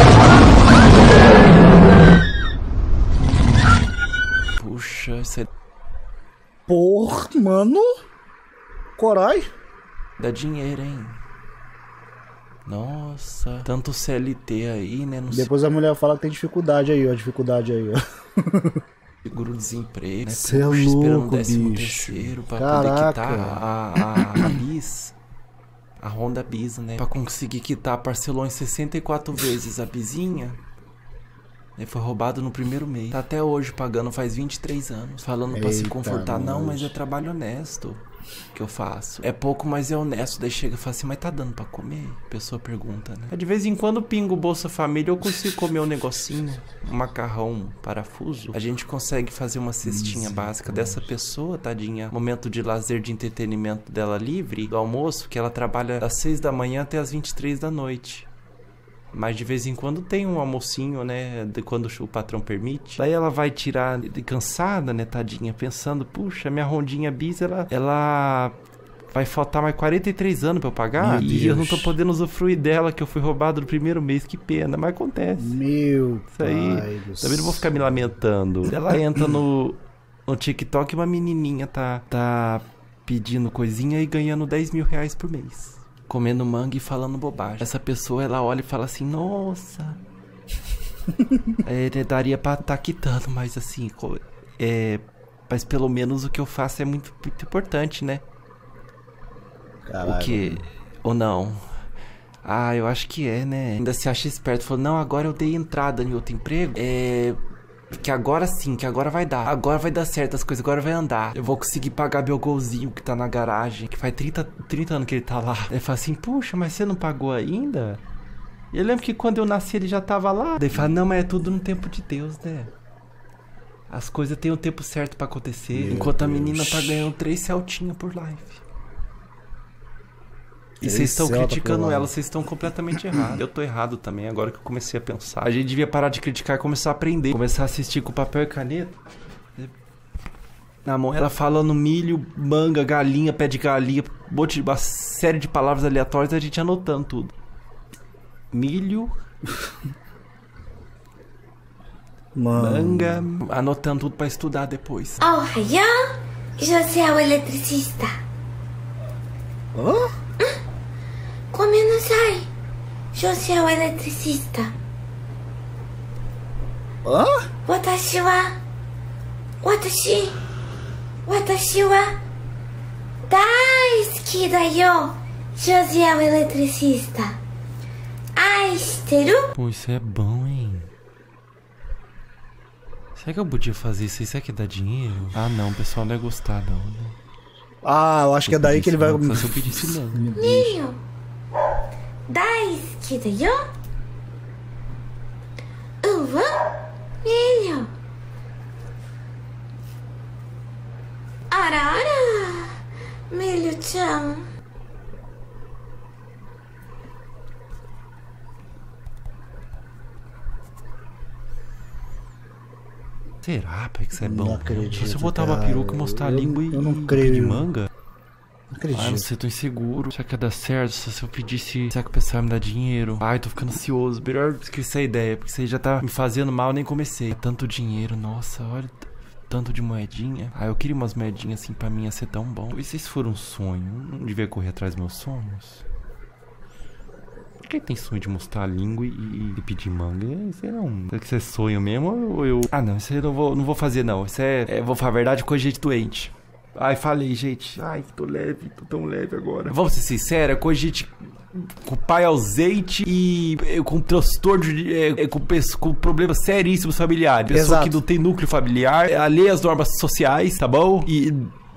Puxa, isso é... Porra, mano. Corai. Dá dinheiro, hein? Nossa. Tanto C L T aí, né? Não Depois a mulher fala que tem dificuldade aí, ó. Dificuldade aí, ó. Seguro-desemprego, né? Cê é louco, esperando o décimo bicho. terceiro pra Caraca. poder quitar a, a, a bis. A Honda Bis, né? Pra conseguir quitar, parcelou em sessenta e quatro vezes a bizinha. Ele foi roubado no primeiro mês. Tá até hoje pagando, faz vinte e três anos. Falando pra se confortar. Nossa. Não, mas é trabalho honesto que eu faço. É pouco, mas é honesto. Daí chega e fala assim, mas tá dando pra comer? A pessoa pergunta, né? De vez em quando pingo o Bolsa Família, eu consigo comer um negocinho, um macarrão, um parafuso. A gente consegue fazer uma cestinha Sim, básica poxa. dessa pessoa, tadinha. Momento de lazer, de entretenimento dela livre, do almoço, que ela trabalha das seis da manhã até as vinte e três da noite. Mas de vez em quando tem um almocinho, né? De quando o patrão permite. Daí ela vai tirar de cansada, né, tadinha? Pensando, puxa, minha rondinha bis, ela, ela vai faltar mais quarenta e três anos pra eu pagar. Meu e Deus. eu não tô podendo usufruir dela, que eu fui roubado no primeiro mês. Que pena, mas acontece. Meu Isso aí, pai do também não vou ficar me lamentando. Ela entra no, no TikTok e uma menininha tá, tá pedindo coisinha e ganhando dez mil reais por mês. Comendo manga e falando bobagem. Essa pessoa, ela olha e fala assim, nossa. é, daria pra tá quitando, mas assim, é, mas pelo menos o que eu faço é muito, muito importante, né? Caralho. O que? Ou não? Ah, eu acho que é, né? Ainda se acha esperto. Falou, não, agora eu dei entrada em outro emprego. É... Que agora sim, que agora vai dar. Agora vai dar certo as coisas, agora vai andar. Eu vou conseguir pagar meu golzinho que tá na garagem. Que faz trinta, trinta anos que ele tá lá. Ele fala assim, puxa, mas você não pagou ainda? E eu lembro que quando eu nasci ele já tava lá. Daí fala, não, mas é tudo no tempo de Deus, né? As coisas têm o tempo certo pra acontecer. Meu enquanto Deus. a menina tá ganhando três Celtinha por live. E Três vocês estão Celta criticando por ela, live. vocês estão completamente errados. Eu tô errado também, agora que eu comecei a pensar. A gente devia parar de criticar e começar a aprender. Começar a assistir com papel e caneta. Na mão, ela falando milho, manga, galinha, pé de galinha, um monte de- uma série de palavras aleatórias, a gente anotando tudo. Milho, Mano. manga, anotando tudo pra estudar depois. Ohayou, eu sou o eletricista. Hã? Gomenasai, eu sou o eletricista. Hã? Watashi wa, watashi, watashi wa, daisuki da yo. Eu sou o eletricista. Aishiteru? Pô, isso é bom, hein? Será que eu podia fazer isso aí? Será que dá dinheiro? Ah, não, o pessoal não ia gostar, não, né? Ah, eu acho que é daí que ele vai. Só se eu pedisse não. Ninho. 다이스키도요? 우와, 밀려. 알아, 알아. 밀려짱. Será, pai, que isso é bom? Não acredito, Se eu botar uma cara. peruca, mostrar a Eu- língua e eu não e creio. de manga? Não acredito. Ai, não sei, tô inseguro. Será que ia dar certo? Se eu pedisse, será que o pessoal ia me dar dinheiro? Ai, tô ficando ansioso. Melhor esquecer a ideia, porque isso aí já tá me fazendo mal, eu nem comecei. Tanto dinheiro, nossa, olha, t- tanto de moedinha. Ah, eu queria umas moedinhas assim pra mim, ia ser tão bom. E se isso for um sonho? Eu não devia correr atrás dos meus sonhos? Quem tem sonho de mostrar a língua e, e pedir manga? Isso aí não. Será que isso é sonho mesmo ou eu... Ah, não, isso aí eu não vou, não vou fazer, não. Isso é, é, vou falar a verdade, coisa de gente doente. Ai, falei, gente. Ai, tô leve, tô tão leve agora. Vamos ser sinceros, é coisa de gente com pai ausente e é, com transtorno, de, é, é, com, pes- com problemas seríssimos familiares. Pessoa Exato. que não tem núcleo familiar, é alheia às normas sociais, tá bom? E...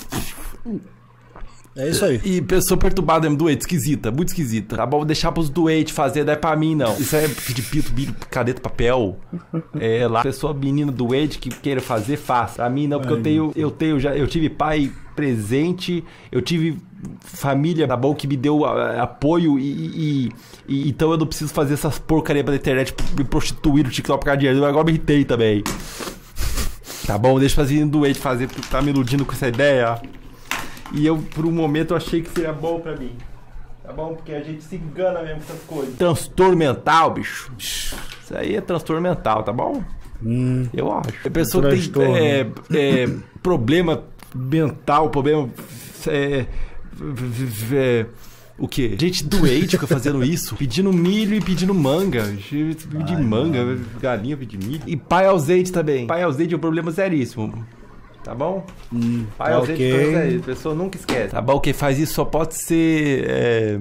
É isso aí. E pessoa perturbada mesmo, doente, esquisita, muito esquisita. Tá bom? Vou deixar pros doentes fazer, não é pra mim, não. Isso é de pito, bilho, caneta, papel. É lá. Pessoa, menina doente que queira fazer, faça. Pra mim, não, porque Ai, eu tenho, eu tenho, já, eu tive pai presente, eu tive família, tá bom, que me deu a- apoio e, e- e- então eu não preciso fazer essas porcaria pela internet, me prostituir no TikTok por causa de dinheiro. Agora me irritei também. Tá bom? Deixa o menino doente fazer, porque tá me iludindo com essa ideia. E eu, por um momento, eu achei que seria bom pra mim. Tá bom? Porque a gente se engana mesmo com essas coisas. Transtorno mental, bicho. Isso aí é transtorno mental, tá bom? Hum, Eu acho. A pessoa tem transtorno. é, é, problema mental, problema... É, v- v- é, o quê? Gente doente fica fazendo isso. Pedindo milho e pedindo manga. Gente, pedir manga, galinha pedir milho. E pai ausente também. Pai ausente é um problema seríssimo. Tá bom? hum, Pai tá ausente, ok. coisa aí, a pessoa nunca esquece. Tá bom? Quem faz isso só pode ser. É...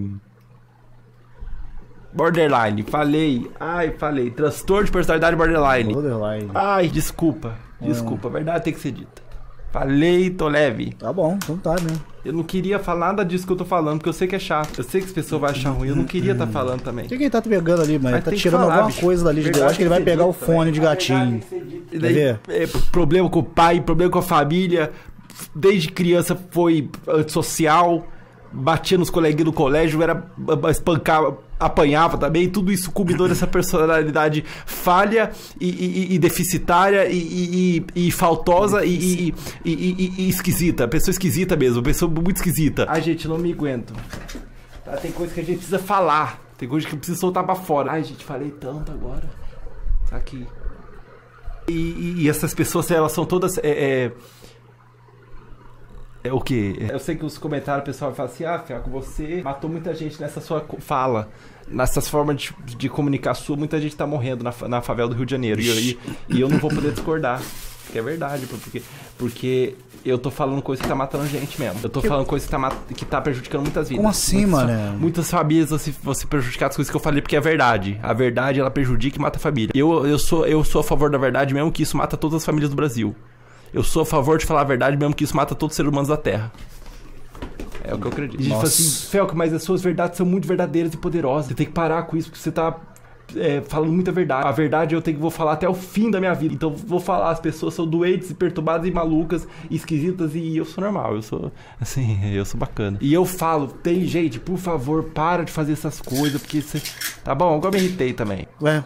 Borderline. Falei. Ai, falei. Transtorno de personalidade borderline. Borderline. Ai, desculpa. Desculpa. A verdade tem que ser dita. Falei, tô leve. Tá bom, então tá mesmo. Eu não queria falar nada disso que eu tô falando, porque eu sei que é chato. Eu sei que as pessoas vão achar ruim. Eu não queria estar tá falando também. O que, que ele tá pegando ali, mano? Ele Mas tá tem que tirando falar, alguma bicho. coisa dali de Verdade dentro. Acho que ele vai tem que ser pegar o dito fone também. de A verdade gatinho. tem que ser dito. E Quer daí, ver? é, problema com o pai, problema com a família. Desde criança foi antissocial, batia nos coleguinhas do colégio, era espancava, apanhava também. Tudo isso culminou nessa personalidade falha e, e- e deficitária e, e- e- e faltosa e, e- e- e- e esquisita. Pessoa esquisita mesmo, pessoa muito esquisita. Ai, gente, não me aguento. Tá, tem coisa que a gente precisa falar. Tem coisa que eu preciso soltar pra fora. Ai, gente, falei tanto agora. Tá aqui. E, e- e essas pessoas, elas são todas... É, é, é o quê? Eu sei que os comentários o pessoal vai falar assim: ah, Fiaco, você matou muita gente nessa sua co- fala. Nessas formas de, de comunicar sua, muita gente tá morrendo na, fa- na favela do Rio de Janeiro. E, eu- e, e eu não vou poder discordar. Que é verdade, porque, porque eu tô falando coisa que tá matando gente mesmo. Eu tô falando coisa que tá, mat- que tá prejudicando muitas vidas. Como assim, muitas, mano? Muitas famílias vão se, vão se prejudicar das coisas que eu falei, porque é verdade. A verdade, ela prejudica e mata a família. Eu, eu, sou, eu sou a favor da verdade mesmo que isso mata todas as famílias do Brasil. Eu sou a favor de falar a verdade mesmo que isso mata todos os seres humanos da Terra. É o que eu acredito. E a gente fala Nossa. assim: Felco, mas as suas verdades são muito verdadeiras e poderosas. Você tem que parar com isso, porque você tá é, falando muita verdade. A verdade eu tenho que vou falar até o fim da minha vida. Então vou falar, as pessoas são doentes e perturbadas e malucas e esquisitas, e eu sou normal, eu sou assim, eu sou bacana. E eu falo: tem gente, por favor, para de fazer essas coisas, porque você... Tá bom, agora me irritei também. Ué.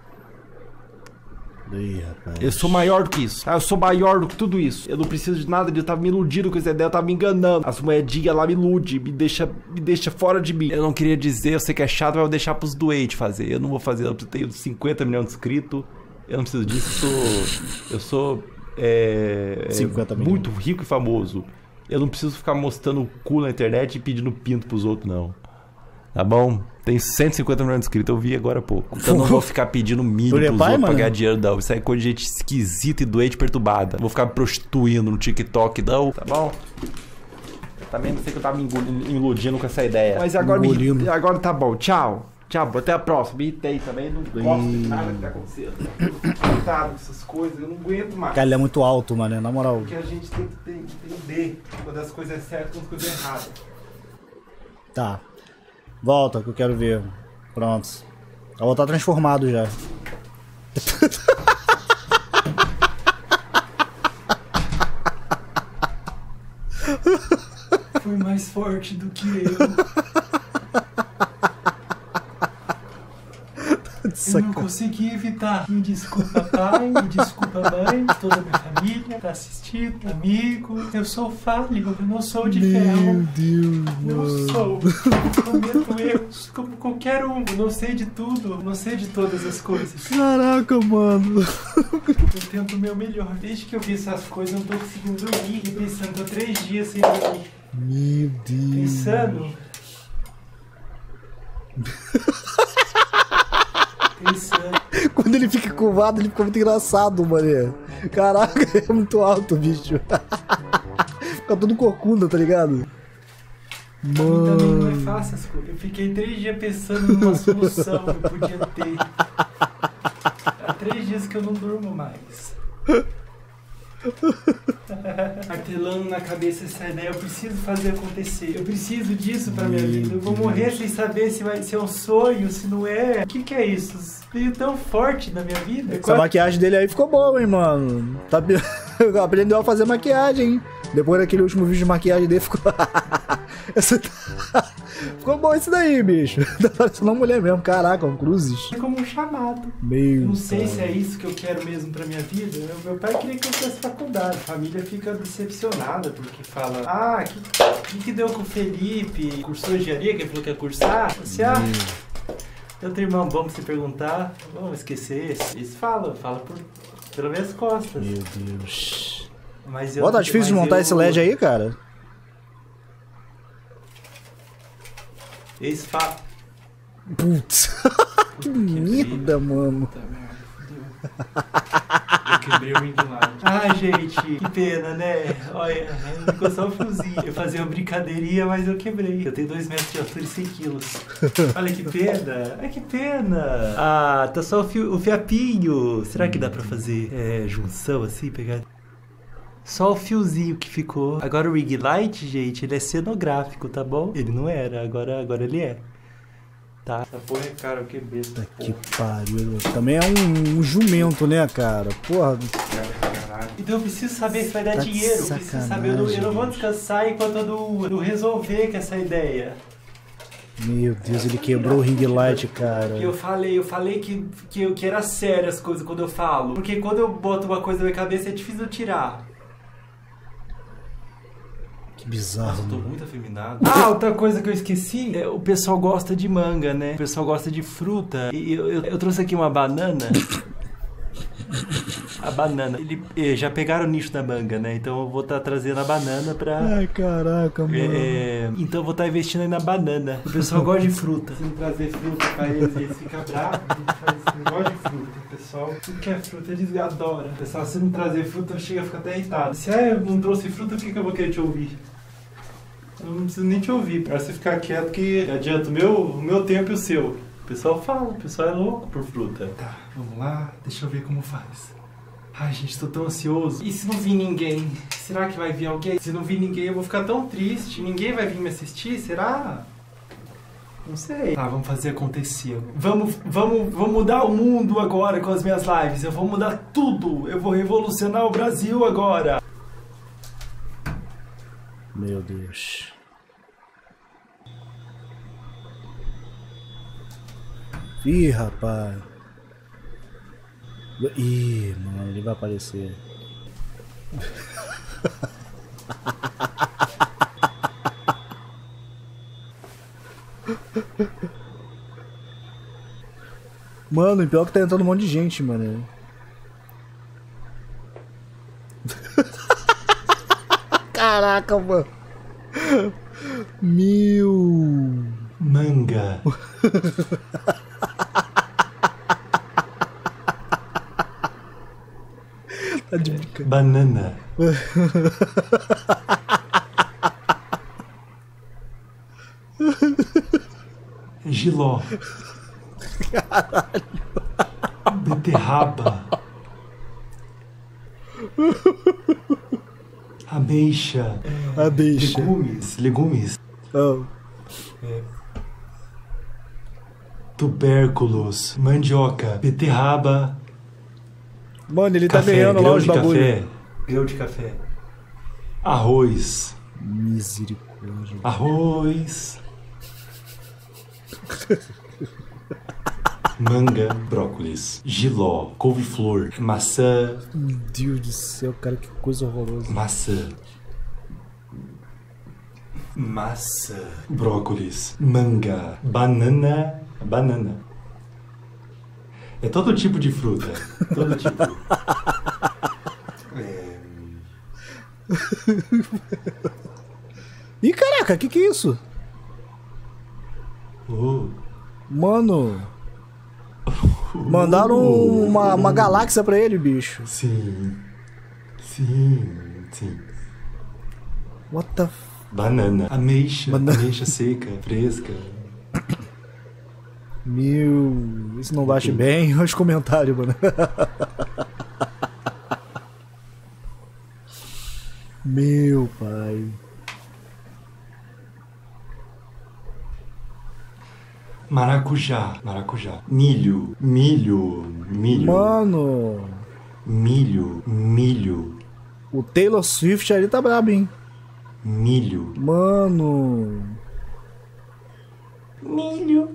Ih, rapaz. Eu sou maior do que isso. Ah, eu sou maior do que tudo isso. Eu não preciso de nada de eu tava me iludindo com essa ideia, eu tava me enganando. As moedinhas lá me iludem, me deixa, me deixa fora de mim. Eu não queria dizer, eu sei que é chato, mas eu vou deixar pros doentes fazer. Eu não vou fazer, eu tenho cinquenta milhões de inscritos. Eu não preciso disso, eu sou. Eu sou. É, é, cinquenta muito rico e famoso. Eu não preciso ficar mostrando o cu na internet e pedindo pinto pros outros, não. Tá bom? Tem cento e cinquenta milhões de inscritos, eu vi agora há pouco. Então eu não vou ficar pedindo milho Tu é pros pai, outros pra mano? ganhar dinheiro, não. Isso aí é coisa de gente esquisita e doente perturbada. Não vou ficar me prostituindo no TikTok, não. Tá bom? Eu também não sei que eu tava me engol- iludindo com essa ideia. Mas agora, me, Engolindo. agora tá bom. Tchau. Tchau, até a próxima. Me irritei também, não gosto de nada que tá acontecendo. Coitado com essas coisas, eu não aguento mais. Cara, ele é muito alto, mano, na moral. Porque a gente tem que ter- entender quando as coisas é certas e quando as coisas é erradas. Tá. Volta que eu quero ver. Pronto. A outra tá transformado já. Foi mais forte do que eu. Eu não consegui evitar. Me desculpa, pai. Me desculpa, mãe. Toda a minha família tá assistindo. Amigo. Eu sou falho. Eu não sou de ferro. Meu Deus, Eu mano. sou. Eu cometo erros como qualquer um. Eu não sei de tudo. Eu não sei de todas as coisas. Caraca, mano. Eu tento o meu melhor. Desde que eu vi essas coisas, eu não tô conseguindo dormir. E pensando, tô três dias sem dormir. Meu Deus. Pensando. Pensando. Quando ele fica curvado, ele fica muito engraçado, mané. Caraca, é muito alto, bicho. Fica todo corcunda, tá ligado? Mano. Também não é Mano. fácil as coisas. Eu fiquei três dias pensando numa solução que eu podia ter. Há três dias que eu não durmo mais. Martelando na cabeça essa ideia, eu preciso fazer acontecer. Eu preciso disso pra minha vida. Eu vou morrer sem saber se vai ser um sonho, se não é. O que que é isso? Veio tão forte na minha vida. Essa maquiagem dele aí ficou boa, hein, mano. Tá... Aprendeu a fazer maquiagem, hein. Depois daquele último vídeo de maquiagem dele, ficou... Essa... Ficou bom isso daí, bicho. Tá parecendo uma mulher mesmo. Caraca, um cruzes. É como um chamado. Meu Eu não sei cara. se é isso que eu quero mesmo pra minha vida. Eu- Meu pai queria que eu fizesse faculdade. A família fica decepcionada porque fala: ah, que que, que deu com o Felipe? Cursou engenharia, que ele falou que ia cursar? Você, ah, outro irmão bom pra você perguntar. Vamos esquecer esse. Eles falam, falam por, pelas minhas costas. Meu Deus. Mas eu, Ó, tá difícil de mas montar eu- esse L E D aí, cara. Eles falam. Putz. Que merda, mano. Puta merda, fudeu. Eu quebrei o ring light. Ah, gente, que pena, né? Olha, ficou só um fiozinho. Eu fazia uma brincadeirinha, mas eu quebrei. Eu tenho dois metros de altura e cem quilos. Olha que pena. Ai, que pena. Ah, tá só o, fio, o fiapinho. Será que dá pra fazer é, junção assim, pegar... Só o fiozinho que ficou. Agora o ring light, gente, ele é cenográfico, tá bom? Ele não era, agora, agora ele é. Tá. Essa porra é cara, eu quebrei essa porra. Que pariu. Também é um, um jumento, né, cara? Porra. Então eu preciso saber se vai dar Tá de dinheiro. Eu preciso saber. Eu não, eu não vou descansar enquanto eu não, não resolver com essa ideia. Meu Deus, ele quebrou o ring light, cara. Que eu falei, eu falei que, que, eu, que era sério as coisas quando eu falo. Porque quando eu boto uma coisa na minha cabeça é difícil eu tirar. Que bizarro. Nossa, eu tô muito afeminado. Ah, outra coisa que eu esqueci. É, o pessoal gosta de manga, né? O pessoal gosta de fruta. E eu, eu, eu trouxe aqui uma banana. A banana. Ele, eh, já pegaram o nicho da manga, né? Então eu vou estar trazendo a banana pra... Ai, caraca, mano. É, então eu vou estar investindo aí na banana. O pessoal gosta de fruta. Se não trazer fruta pra eles, eles ficam bravos. A gente faz esse negócio de fruta. O pessoal, tudo que é fruta, eles adoram. O pessoal, se não trazer fruta, chega a ficar até irritado. Se ah, eu não trouxe fruta, por que, que eu vou querer te ouvir? Eu não preciso nem te ouvir. Pra você ficar quieto que adianta o meu, o meu tempo e o seu. O pessoal fala, o pessoal é louco por fruta. Tá, vamos lá, deixa eu ver como faz. Ai, gente, tô tão ansioso. E se não vir ninguém? Será que vai vir alguém? Se não vir ninguém, eu vou ficar tão triste. Ninguém vai vir me assistir, será? Não sei. Tá, vamos fazer acontecer. Vamos, vamos, vamos mudar o mundo agora com as minhas lives. Eu vou mudar tudo. Eu vou revolucionar o Brasil agora. Meu Deus. Ih, rapaz. Ih, mano, ele vai aparecer. Mano, e pior que tá entrando um monte de gente, mano. Caraca, mano. Meu. Manga. Tá de brincadeira. Banana. Giló. Caralho. Beterraba. Ameixa. Ameixa. Legumes. Legumes. Oh. É. tubérculos, mandioca, beterraba. Mano, ele tá café, ganhando lá grão os de bagulho. café, grão de café, arroz, Misericórdia. arroz, manga, brócolis, jiló, couve-flor, maçã, Meu Deus do céu, cara, que coisa horrorosa. maçã, maçã, brócolis, manga, banana, banana. É todo tipo de fruta, todo tipo. É... Ih, caraca, que que é isso? Oh. Mano, mandaram uma, uma galáxia pra ele, bicho. Sim, sim, sim. What the f... Banana, ameixa, Banana. ameixa seca, fresca. Meu, isso não bate bem. Olha os comentários, mano. Meu pai. Maracujá, maracujá. Milho, milho, milho. Mano, Milho, milho, o Taylor Swift ali tá brabo, hein? milho. Mano. Milho.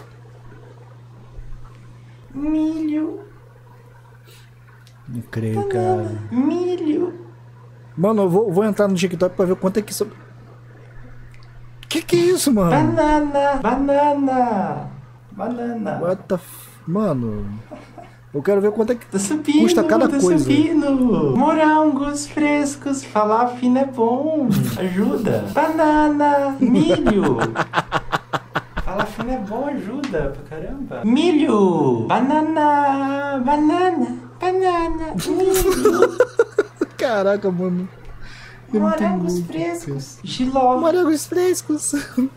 Milho. Não creio, cara. Milho. Mano, eu vou, vou entrar no TikTok pra ver quanto é que isso... Que que é isso, mano? Banana, banana, banana. What the f... Mano... Eu quero ver quanto é que Tá subindo, custa cada tá coisa. subindo. Morangos frescos, falar fino é bom. Ajuda. Banana, milho. Falar fino é bom, ajuda pra caramba. Milho. Banana, banana, banana, milho. Caraca, mano. Eu não tô Morangos muito, frescos. Giló. Morangos frescos.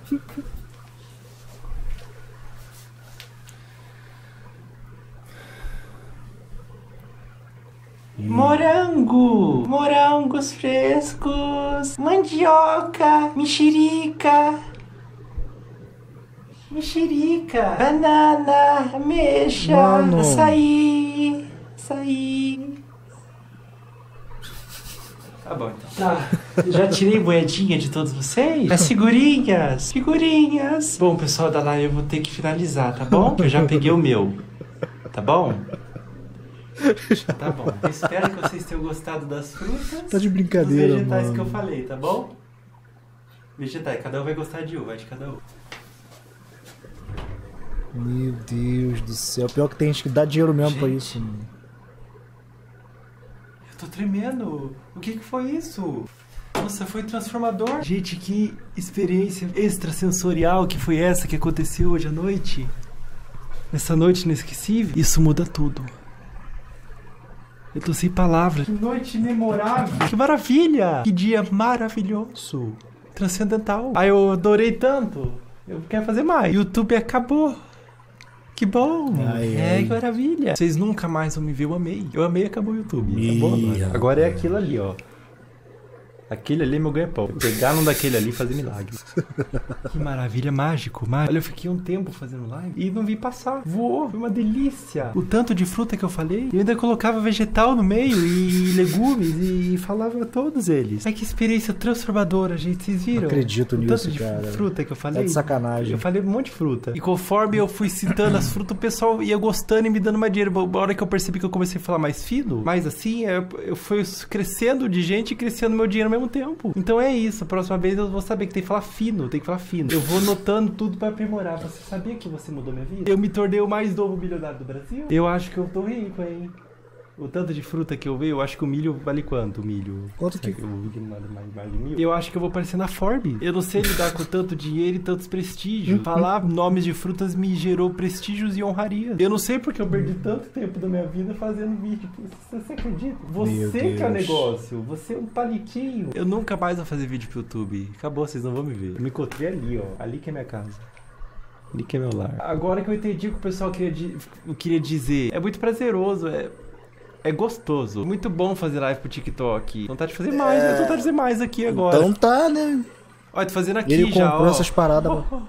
Morango. Morangos frescos. Mandioca. Mexerica. Mexerica. Banana. Ameixa. Mano. Açaí. Açaí. Tá bom, então. Tá. Já tirei moedinha de todos vocês? As figurinhas. Figurinhas. Bom, pessoal da live, eu vou ter que finalizar, tá bom? Eu já peguei o meu. Tá bom? Tá bom. Eu espero que vocês tenham gostado das frutas. Tá de brincadeira, dos vegetais mano. que eu falei, tá bom? Vegetais, cada um vai gostar de um, vai de cada um. Meu Deus do céu. Pior que tem gente que dá dinheiro mesmo Gente. pra isso, mano. Eu tô tremendo. O que que foi isso? Nossa, foi transformador. Gente, que experiência extrasensorial que foi essa que aconteceu hoje à noite. Nessa noite inesquecível. Isso muda tudo. Eu tô sem palavras. Que noite memorável. Que maravilha. Que dia maravilhoso. Transcendental. Ah, eu adorei tanto. Eu quero fazer mais. YouTube acabou. Que bom. Ai, é, ai. que maravilha. Vocês nunca mais vão me ver, eu amei. Eu amei e acabou o YouTube. Ih, Acabou agora. rapaz. Agora é aquilo ali, ó. Aquele ali é meu ganha-pão. Pegar um daquele ali e fazer milagre. Que maravilha, mágico, mágico. Olha, eu fiquei um tempo fazendo live e não vi passar. Voou, foi uma delícia. O tanto de fruta que eu falei, eu ainda colocava vegetal no meio e legumes e falava todos eles. Ai, que experiência transformadora, gente. Vocês viram? Não acredito o nisso, tanto de cara. fruta que eu falei. Tá de sacanagem. Eu falei um monte de fruta. E conforme eu fui citando as frutas, o pessoal ia gostando e me dando mais dinheiro. A hora que eu percebi que eu comecei a falar mais fino, mais assim, eu, eu fui crescendo de gente e crescendo meu dinheiro ao mesmo tempo. Então é isso. A próxima vez eu vou saber que tem que falar fino, tem que falar fino. Eu vou notando tudo pra aprimorar. Você sabia que você mudou minha vida? Eu me tornei o mais novo bilionário do Brasil? Eu acho que eu tô rico, hein? O tanto de fruta que eu vejo, eu acho que o milho vale quanto? O milho? Quanto que- O milho vale mais, mais de mil? Eu acho que eu vou aparecer na Forbes. Eu não sei lidar com tanto dinheiro e tantos prestígios. Falar nomes de frutas me gerou prestígios e honrarias. Eu não sei porque eu perdi tanto tempo da minha vida fazendo vídeo. Você, você acredita? Meu Você que é o Deus. negócio. Você é um palitinho. Eu nunca mais vou fazer vídeo pro YouTube. Acabou, vocês não vão me ver. Eu me encontrei ali, ó. Ali que é minha casa. Ali que é meu lar. Agora que eu entendi o que o pessoal queria, di- queria dizer. É muito prazeroso, é... É gostoso. Muito bom fazer live pro TikTok. Vontade de fazer mais, eu tô vontade de fazer mais aqui agora. Então tá, né? Olha, tô fazendo aqui Ele já, comprou ó. essas paradas. Oh, oh, oh.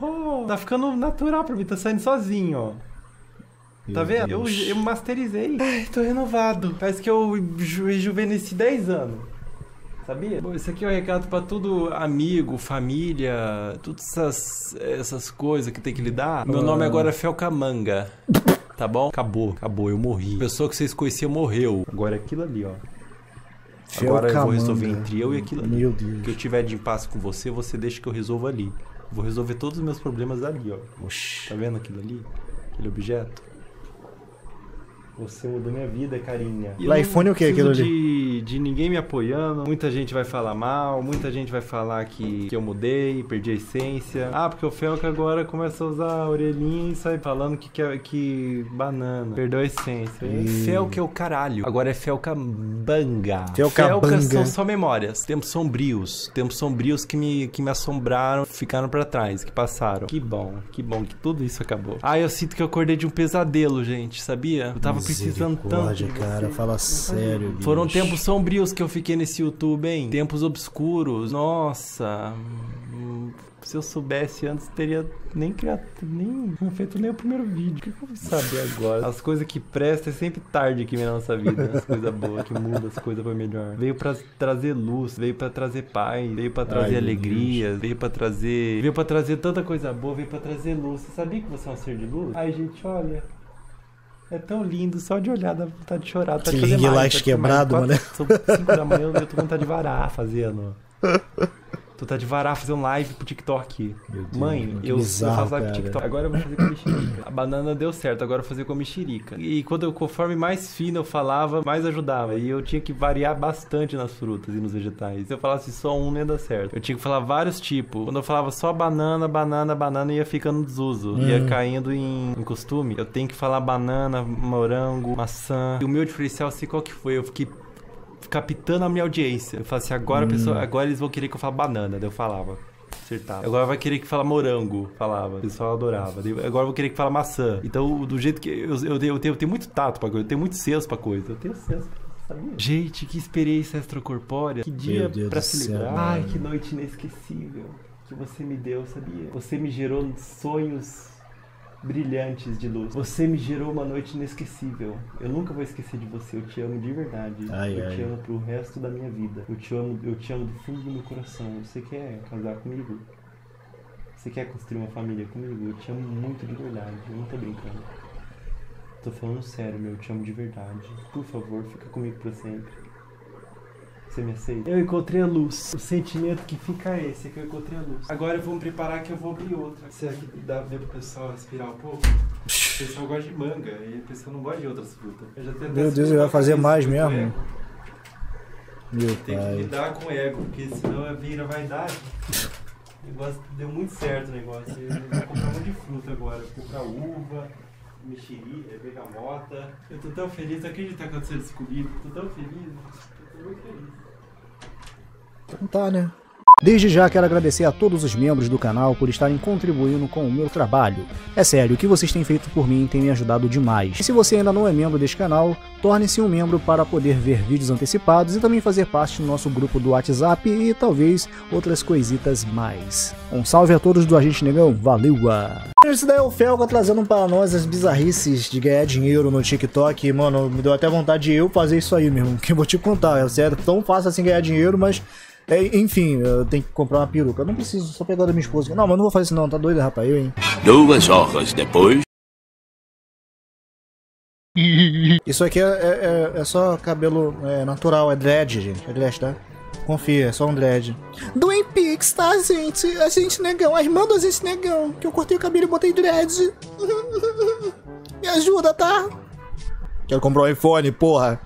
Tá ficando natural pra mim, tá saindo sozinho, ó. Tá vendo? Eu, eu masterizei. Ai, tô renovado. Parece que eu rejuvenesci dez anos. Sabia? Bom, esse aqui é um recado pra tudo amigo, família, todas essas, essas coisas que tem que lidar. Meu nome agora é Felcamanga. Tá bom? Acabou, acabou, eu morri. A pessoa que vocês conheciam morreu. Agora é aquilo ali, ó. Agora eu vou resolver entre eu e aquilo ali. Meu Deus. Que eu tiver de impasse com você, você deixa que eu resolva ali. Vou resolver todos os meus problemas ali, ó. Oxi. Tá vendo aquilo ali? Aquele objeto? Você mudou minha vida, carinha. Lá iPhone o que é aquilo ali? De, de ninguém me apoiando. Muita gente vai falar mal. Muita gente vai falar que, que eu mudei, perdi a essência. Ah, porque o Felca agora começa a usar a orelhinha e sai falando que, que, que banana. Perdeu a essência. E... Felca é o caralho. Agora é Felcamanga. Felca são só memórias. Tempos sombrios. Tempos sombrios que me, que me assombraram, ficaram pra trás, que passaram. Que bom, que bom que tudo isso acabou. Ah, eu sinto que eu acordei de um pesadelo, gente, sabia? Eu tava precisando tanto. Cara, fala sério, bicho. Foram tempos sombrios que eu fiquei nesse YouTube, hein? Tempos obscuros. Nossa. Se eu soubesse antes, teria nem criado, nem não feito nem o primeiro vídeo. O que eu vou saber agora? As coisas que prestam é sempre tarde aqui na nossa vida. As coisas boas, que mudam as coisas pra melhor. Veio pra trazer luz, veio pra trazer paz, veio pra trazer Ai, alegria, veio pra trazer... Veio pra trazer tanta coisa boa, veio pra trazer luz. Você sabia que você é um ser de luz? Ai, gente, olha... É tão lindo, só de olhar dá vontade de chorar. Tá que ring light quebrado, mano. São cinco da manhã, eu tô com vontade de varar fazendo. Tô vontade de varar, fazer um live pro TikTok. Deus, Mãe, eu, bizarro, eu faço live pro TikTok. Agora eu vou fazer com a mexerica. A banana deu certo, agora eu vou fazer com a mexerica. E quando eu, conforme mais fino eu falava, mais ajudava. E eu tinha que variar bastante nas frutas e nos vegetais. Se eu falasse só um, não ia dar certo. Eu tinha que falar vários tipos. Quando eu falava só banana, banana, banana, ia ficando no desuso. Hum. Ia caindo em, em costume. Eu tenho que falar banana, morango, maçã. E o meu diferencial, sei qual que foi. Eu fiquei... captando a minha audiência. Eu falei assim, agora hum. a pessoa, agora eles vão querer que eu fale banana. Daí eu falava, acertava. Agora vai querer que fala morango, falava. O pessoal adorava. Daí, agora vou querer que fala maçã. Então, do jeito que eu, eu, eu, tenho, eu tenho muito tato pra coisa, eu tenho muito senso pra coisa. Eu tenho senso, sabia? Gente, que experiência extracorpórea. Que dia pra celebrar. Ai, que noite inesquecível que você me deu, sabia? Você me gerou sonhos brilhantes de luz. Você me gerou uma noite inesquecível. Eu nunca vou esquecer de você. Eu te amo de verdade. Ai, eu ai. te amo pro resto da minha vida. Eu te amo, eu te amo do fundo do meu coração. Você quer casar comigo? Você quer construir uma família comigo? Eu te amo muito de verdade. Eu não tô brincando. Tô falando sério, meu. Eu te amo de verdade. Por favor, fica comigo pra sempre. Você me aceita? Eu encontrei a luz. O sentimento que fica é esse, é que eu encontrei a luz. Agora eu vou me preparar que eu vou abrir outra. Será que dá pra ver pro pessoal respirar um pouco? O pessoal gosta de manga e o pessoal não gosta de outras frutas. Eu já tenho Meu Deus, ele vai fazer mais mesmo. Meu Tem pai. que lidar com o ego, porque senão vira vaidade. O negócio deu muito certo o negócio. Eu vou comprar um monte de fruta agora. Vou comprar uva, mexerica, bergamota. Eu tô tão feliz, não acredito que tá acontecendo isso comigo. Tô tão feliz, tô muito feliz. Então tá, né? Desde já quero agradecer a todos os membros do canal por estarem contribuindo com o meu trabalho. É sério, o que vocês têm feito por mim tem me ajudado demais. E se você ainda não é membro deste canal, torne-se um membro para poder ver vídeos antecipados e também fazer parte do nosso grupo do WhatsApp e talvez outras coisitas mais. Um salve a todos do Agente Negão, valeu! Esse daí é o Felca trazendo para nós as bizarrices de ganhar dinheiro no TikTok. Mano, me deu até vontade de eu fazer isso aí mesmo, que eu vou te contar, é sério, tão fácil assim ganhar dinheiro, mas... É, enfim, eu tenho que comprar uma peruca. Eu não preciso, só pegar da minha esposa. Não, mas não vou fazer isso não, tá doido, rapaz? Eu, hein? Duas horas depois. Isso aqui é, é, é só cabelo é, natural, é dread, gente. É dread, tá? Confia, é só um dread. Doem Pix, tá, gente? A gente negão, a irmã do Agente Negão. Que eu cortei o cabelo e botei dread. Me ajuda, tá? Quero comprar um iPhone, porra.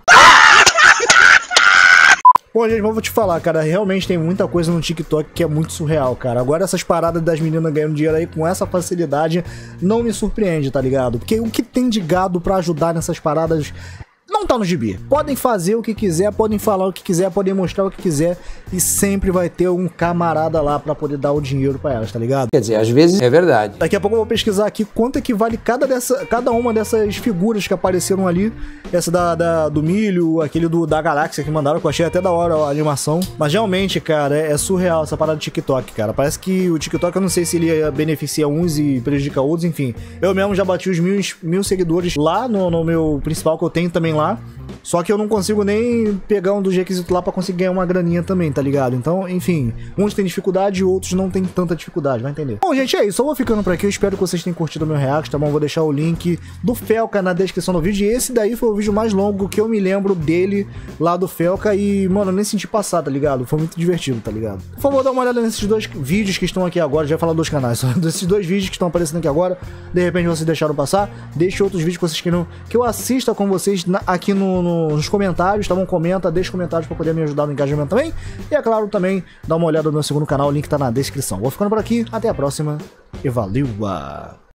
Bom, gente, vou te falar, cara, realmente tem muita coisa no TikTok que é muito surreal, cara. Agora essas paradas das meninas ganhando dinheiro aí com essa facilidade não me surpreende, tá ligado? Porque o que tem de gado pra ajudar nessas paradas não tá no gibi. Podem fazer o que quiser, podem falar o que quiser, podem mostrar o que quiser e sempre vai ter um camarada lá pra poder dar o dinheiro pra elas, tá ligado? Quer dizer, às vezes é verdade. Daqui a pouco eu vou pesquisar aqui quanto é que vale cada, dessa, cada uma dessas figuras que apareceram ali. Essa da, da- do milho, aquele do, da galáxia que mandaram, que eu achei até da hora a animação. Mas realmente, cara, é, é surreal essa parada do TikTok, cara. Parece que o TikTok, eu não sei se ele beneficia uns e prejudica outros, enfim. Eu mesmo já bati os mil, mil seguidores lá no, no meu principal, que eu tenho também lá. Só que eu não consigo nem pegar um dos requisitos lá pra conseguir ganhar uma graninha também, tá ligado? Então, enfim, uns têm dificuldade e outros não têm tanta dificuldade, vai entender. Bom, gente, é isso. Eu vou ficando por aqui. Eu espero que vocês tenham curtido o meu react, tá bom? Vou deixar o link do Felca na descrição do vídeo. E esse daí foi o vídeo mais longo que eu me lembro dele lá do Felca. E, mano, eu nem senti passar, tá ligado? Foi muito divertido, tá ligado? Por favor, dá uma olhada nesses dois vídeos que estão aqui agora. Já ia falar dos canais, só desses dois vídeos que estão aparecendo aqui agora. De repente vocês deixaram passar. Deixe outros vídeos que vocês queiram que eu assista com vocês na, aqui no, no, nos comentários, tá bom? Comenta, deixa comentários pra poder me ajudar no engajamento também. E é claro, também dá uma olhada no meu segundo canal, o link tá na descrição. Vou ficando por aqui, até a próxima e valeu!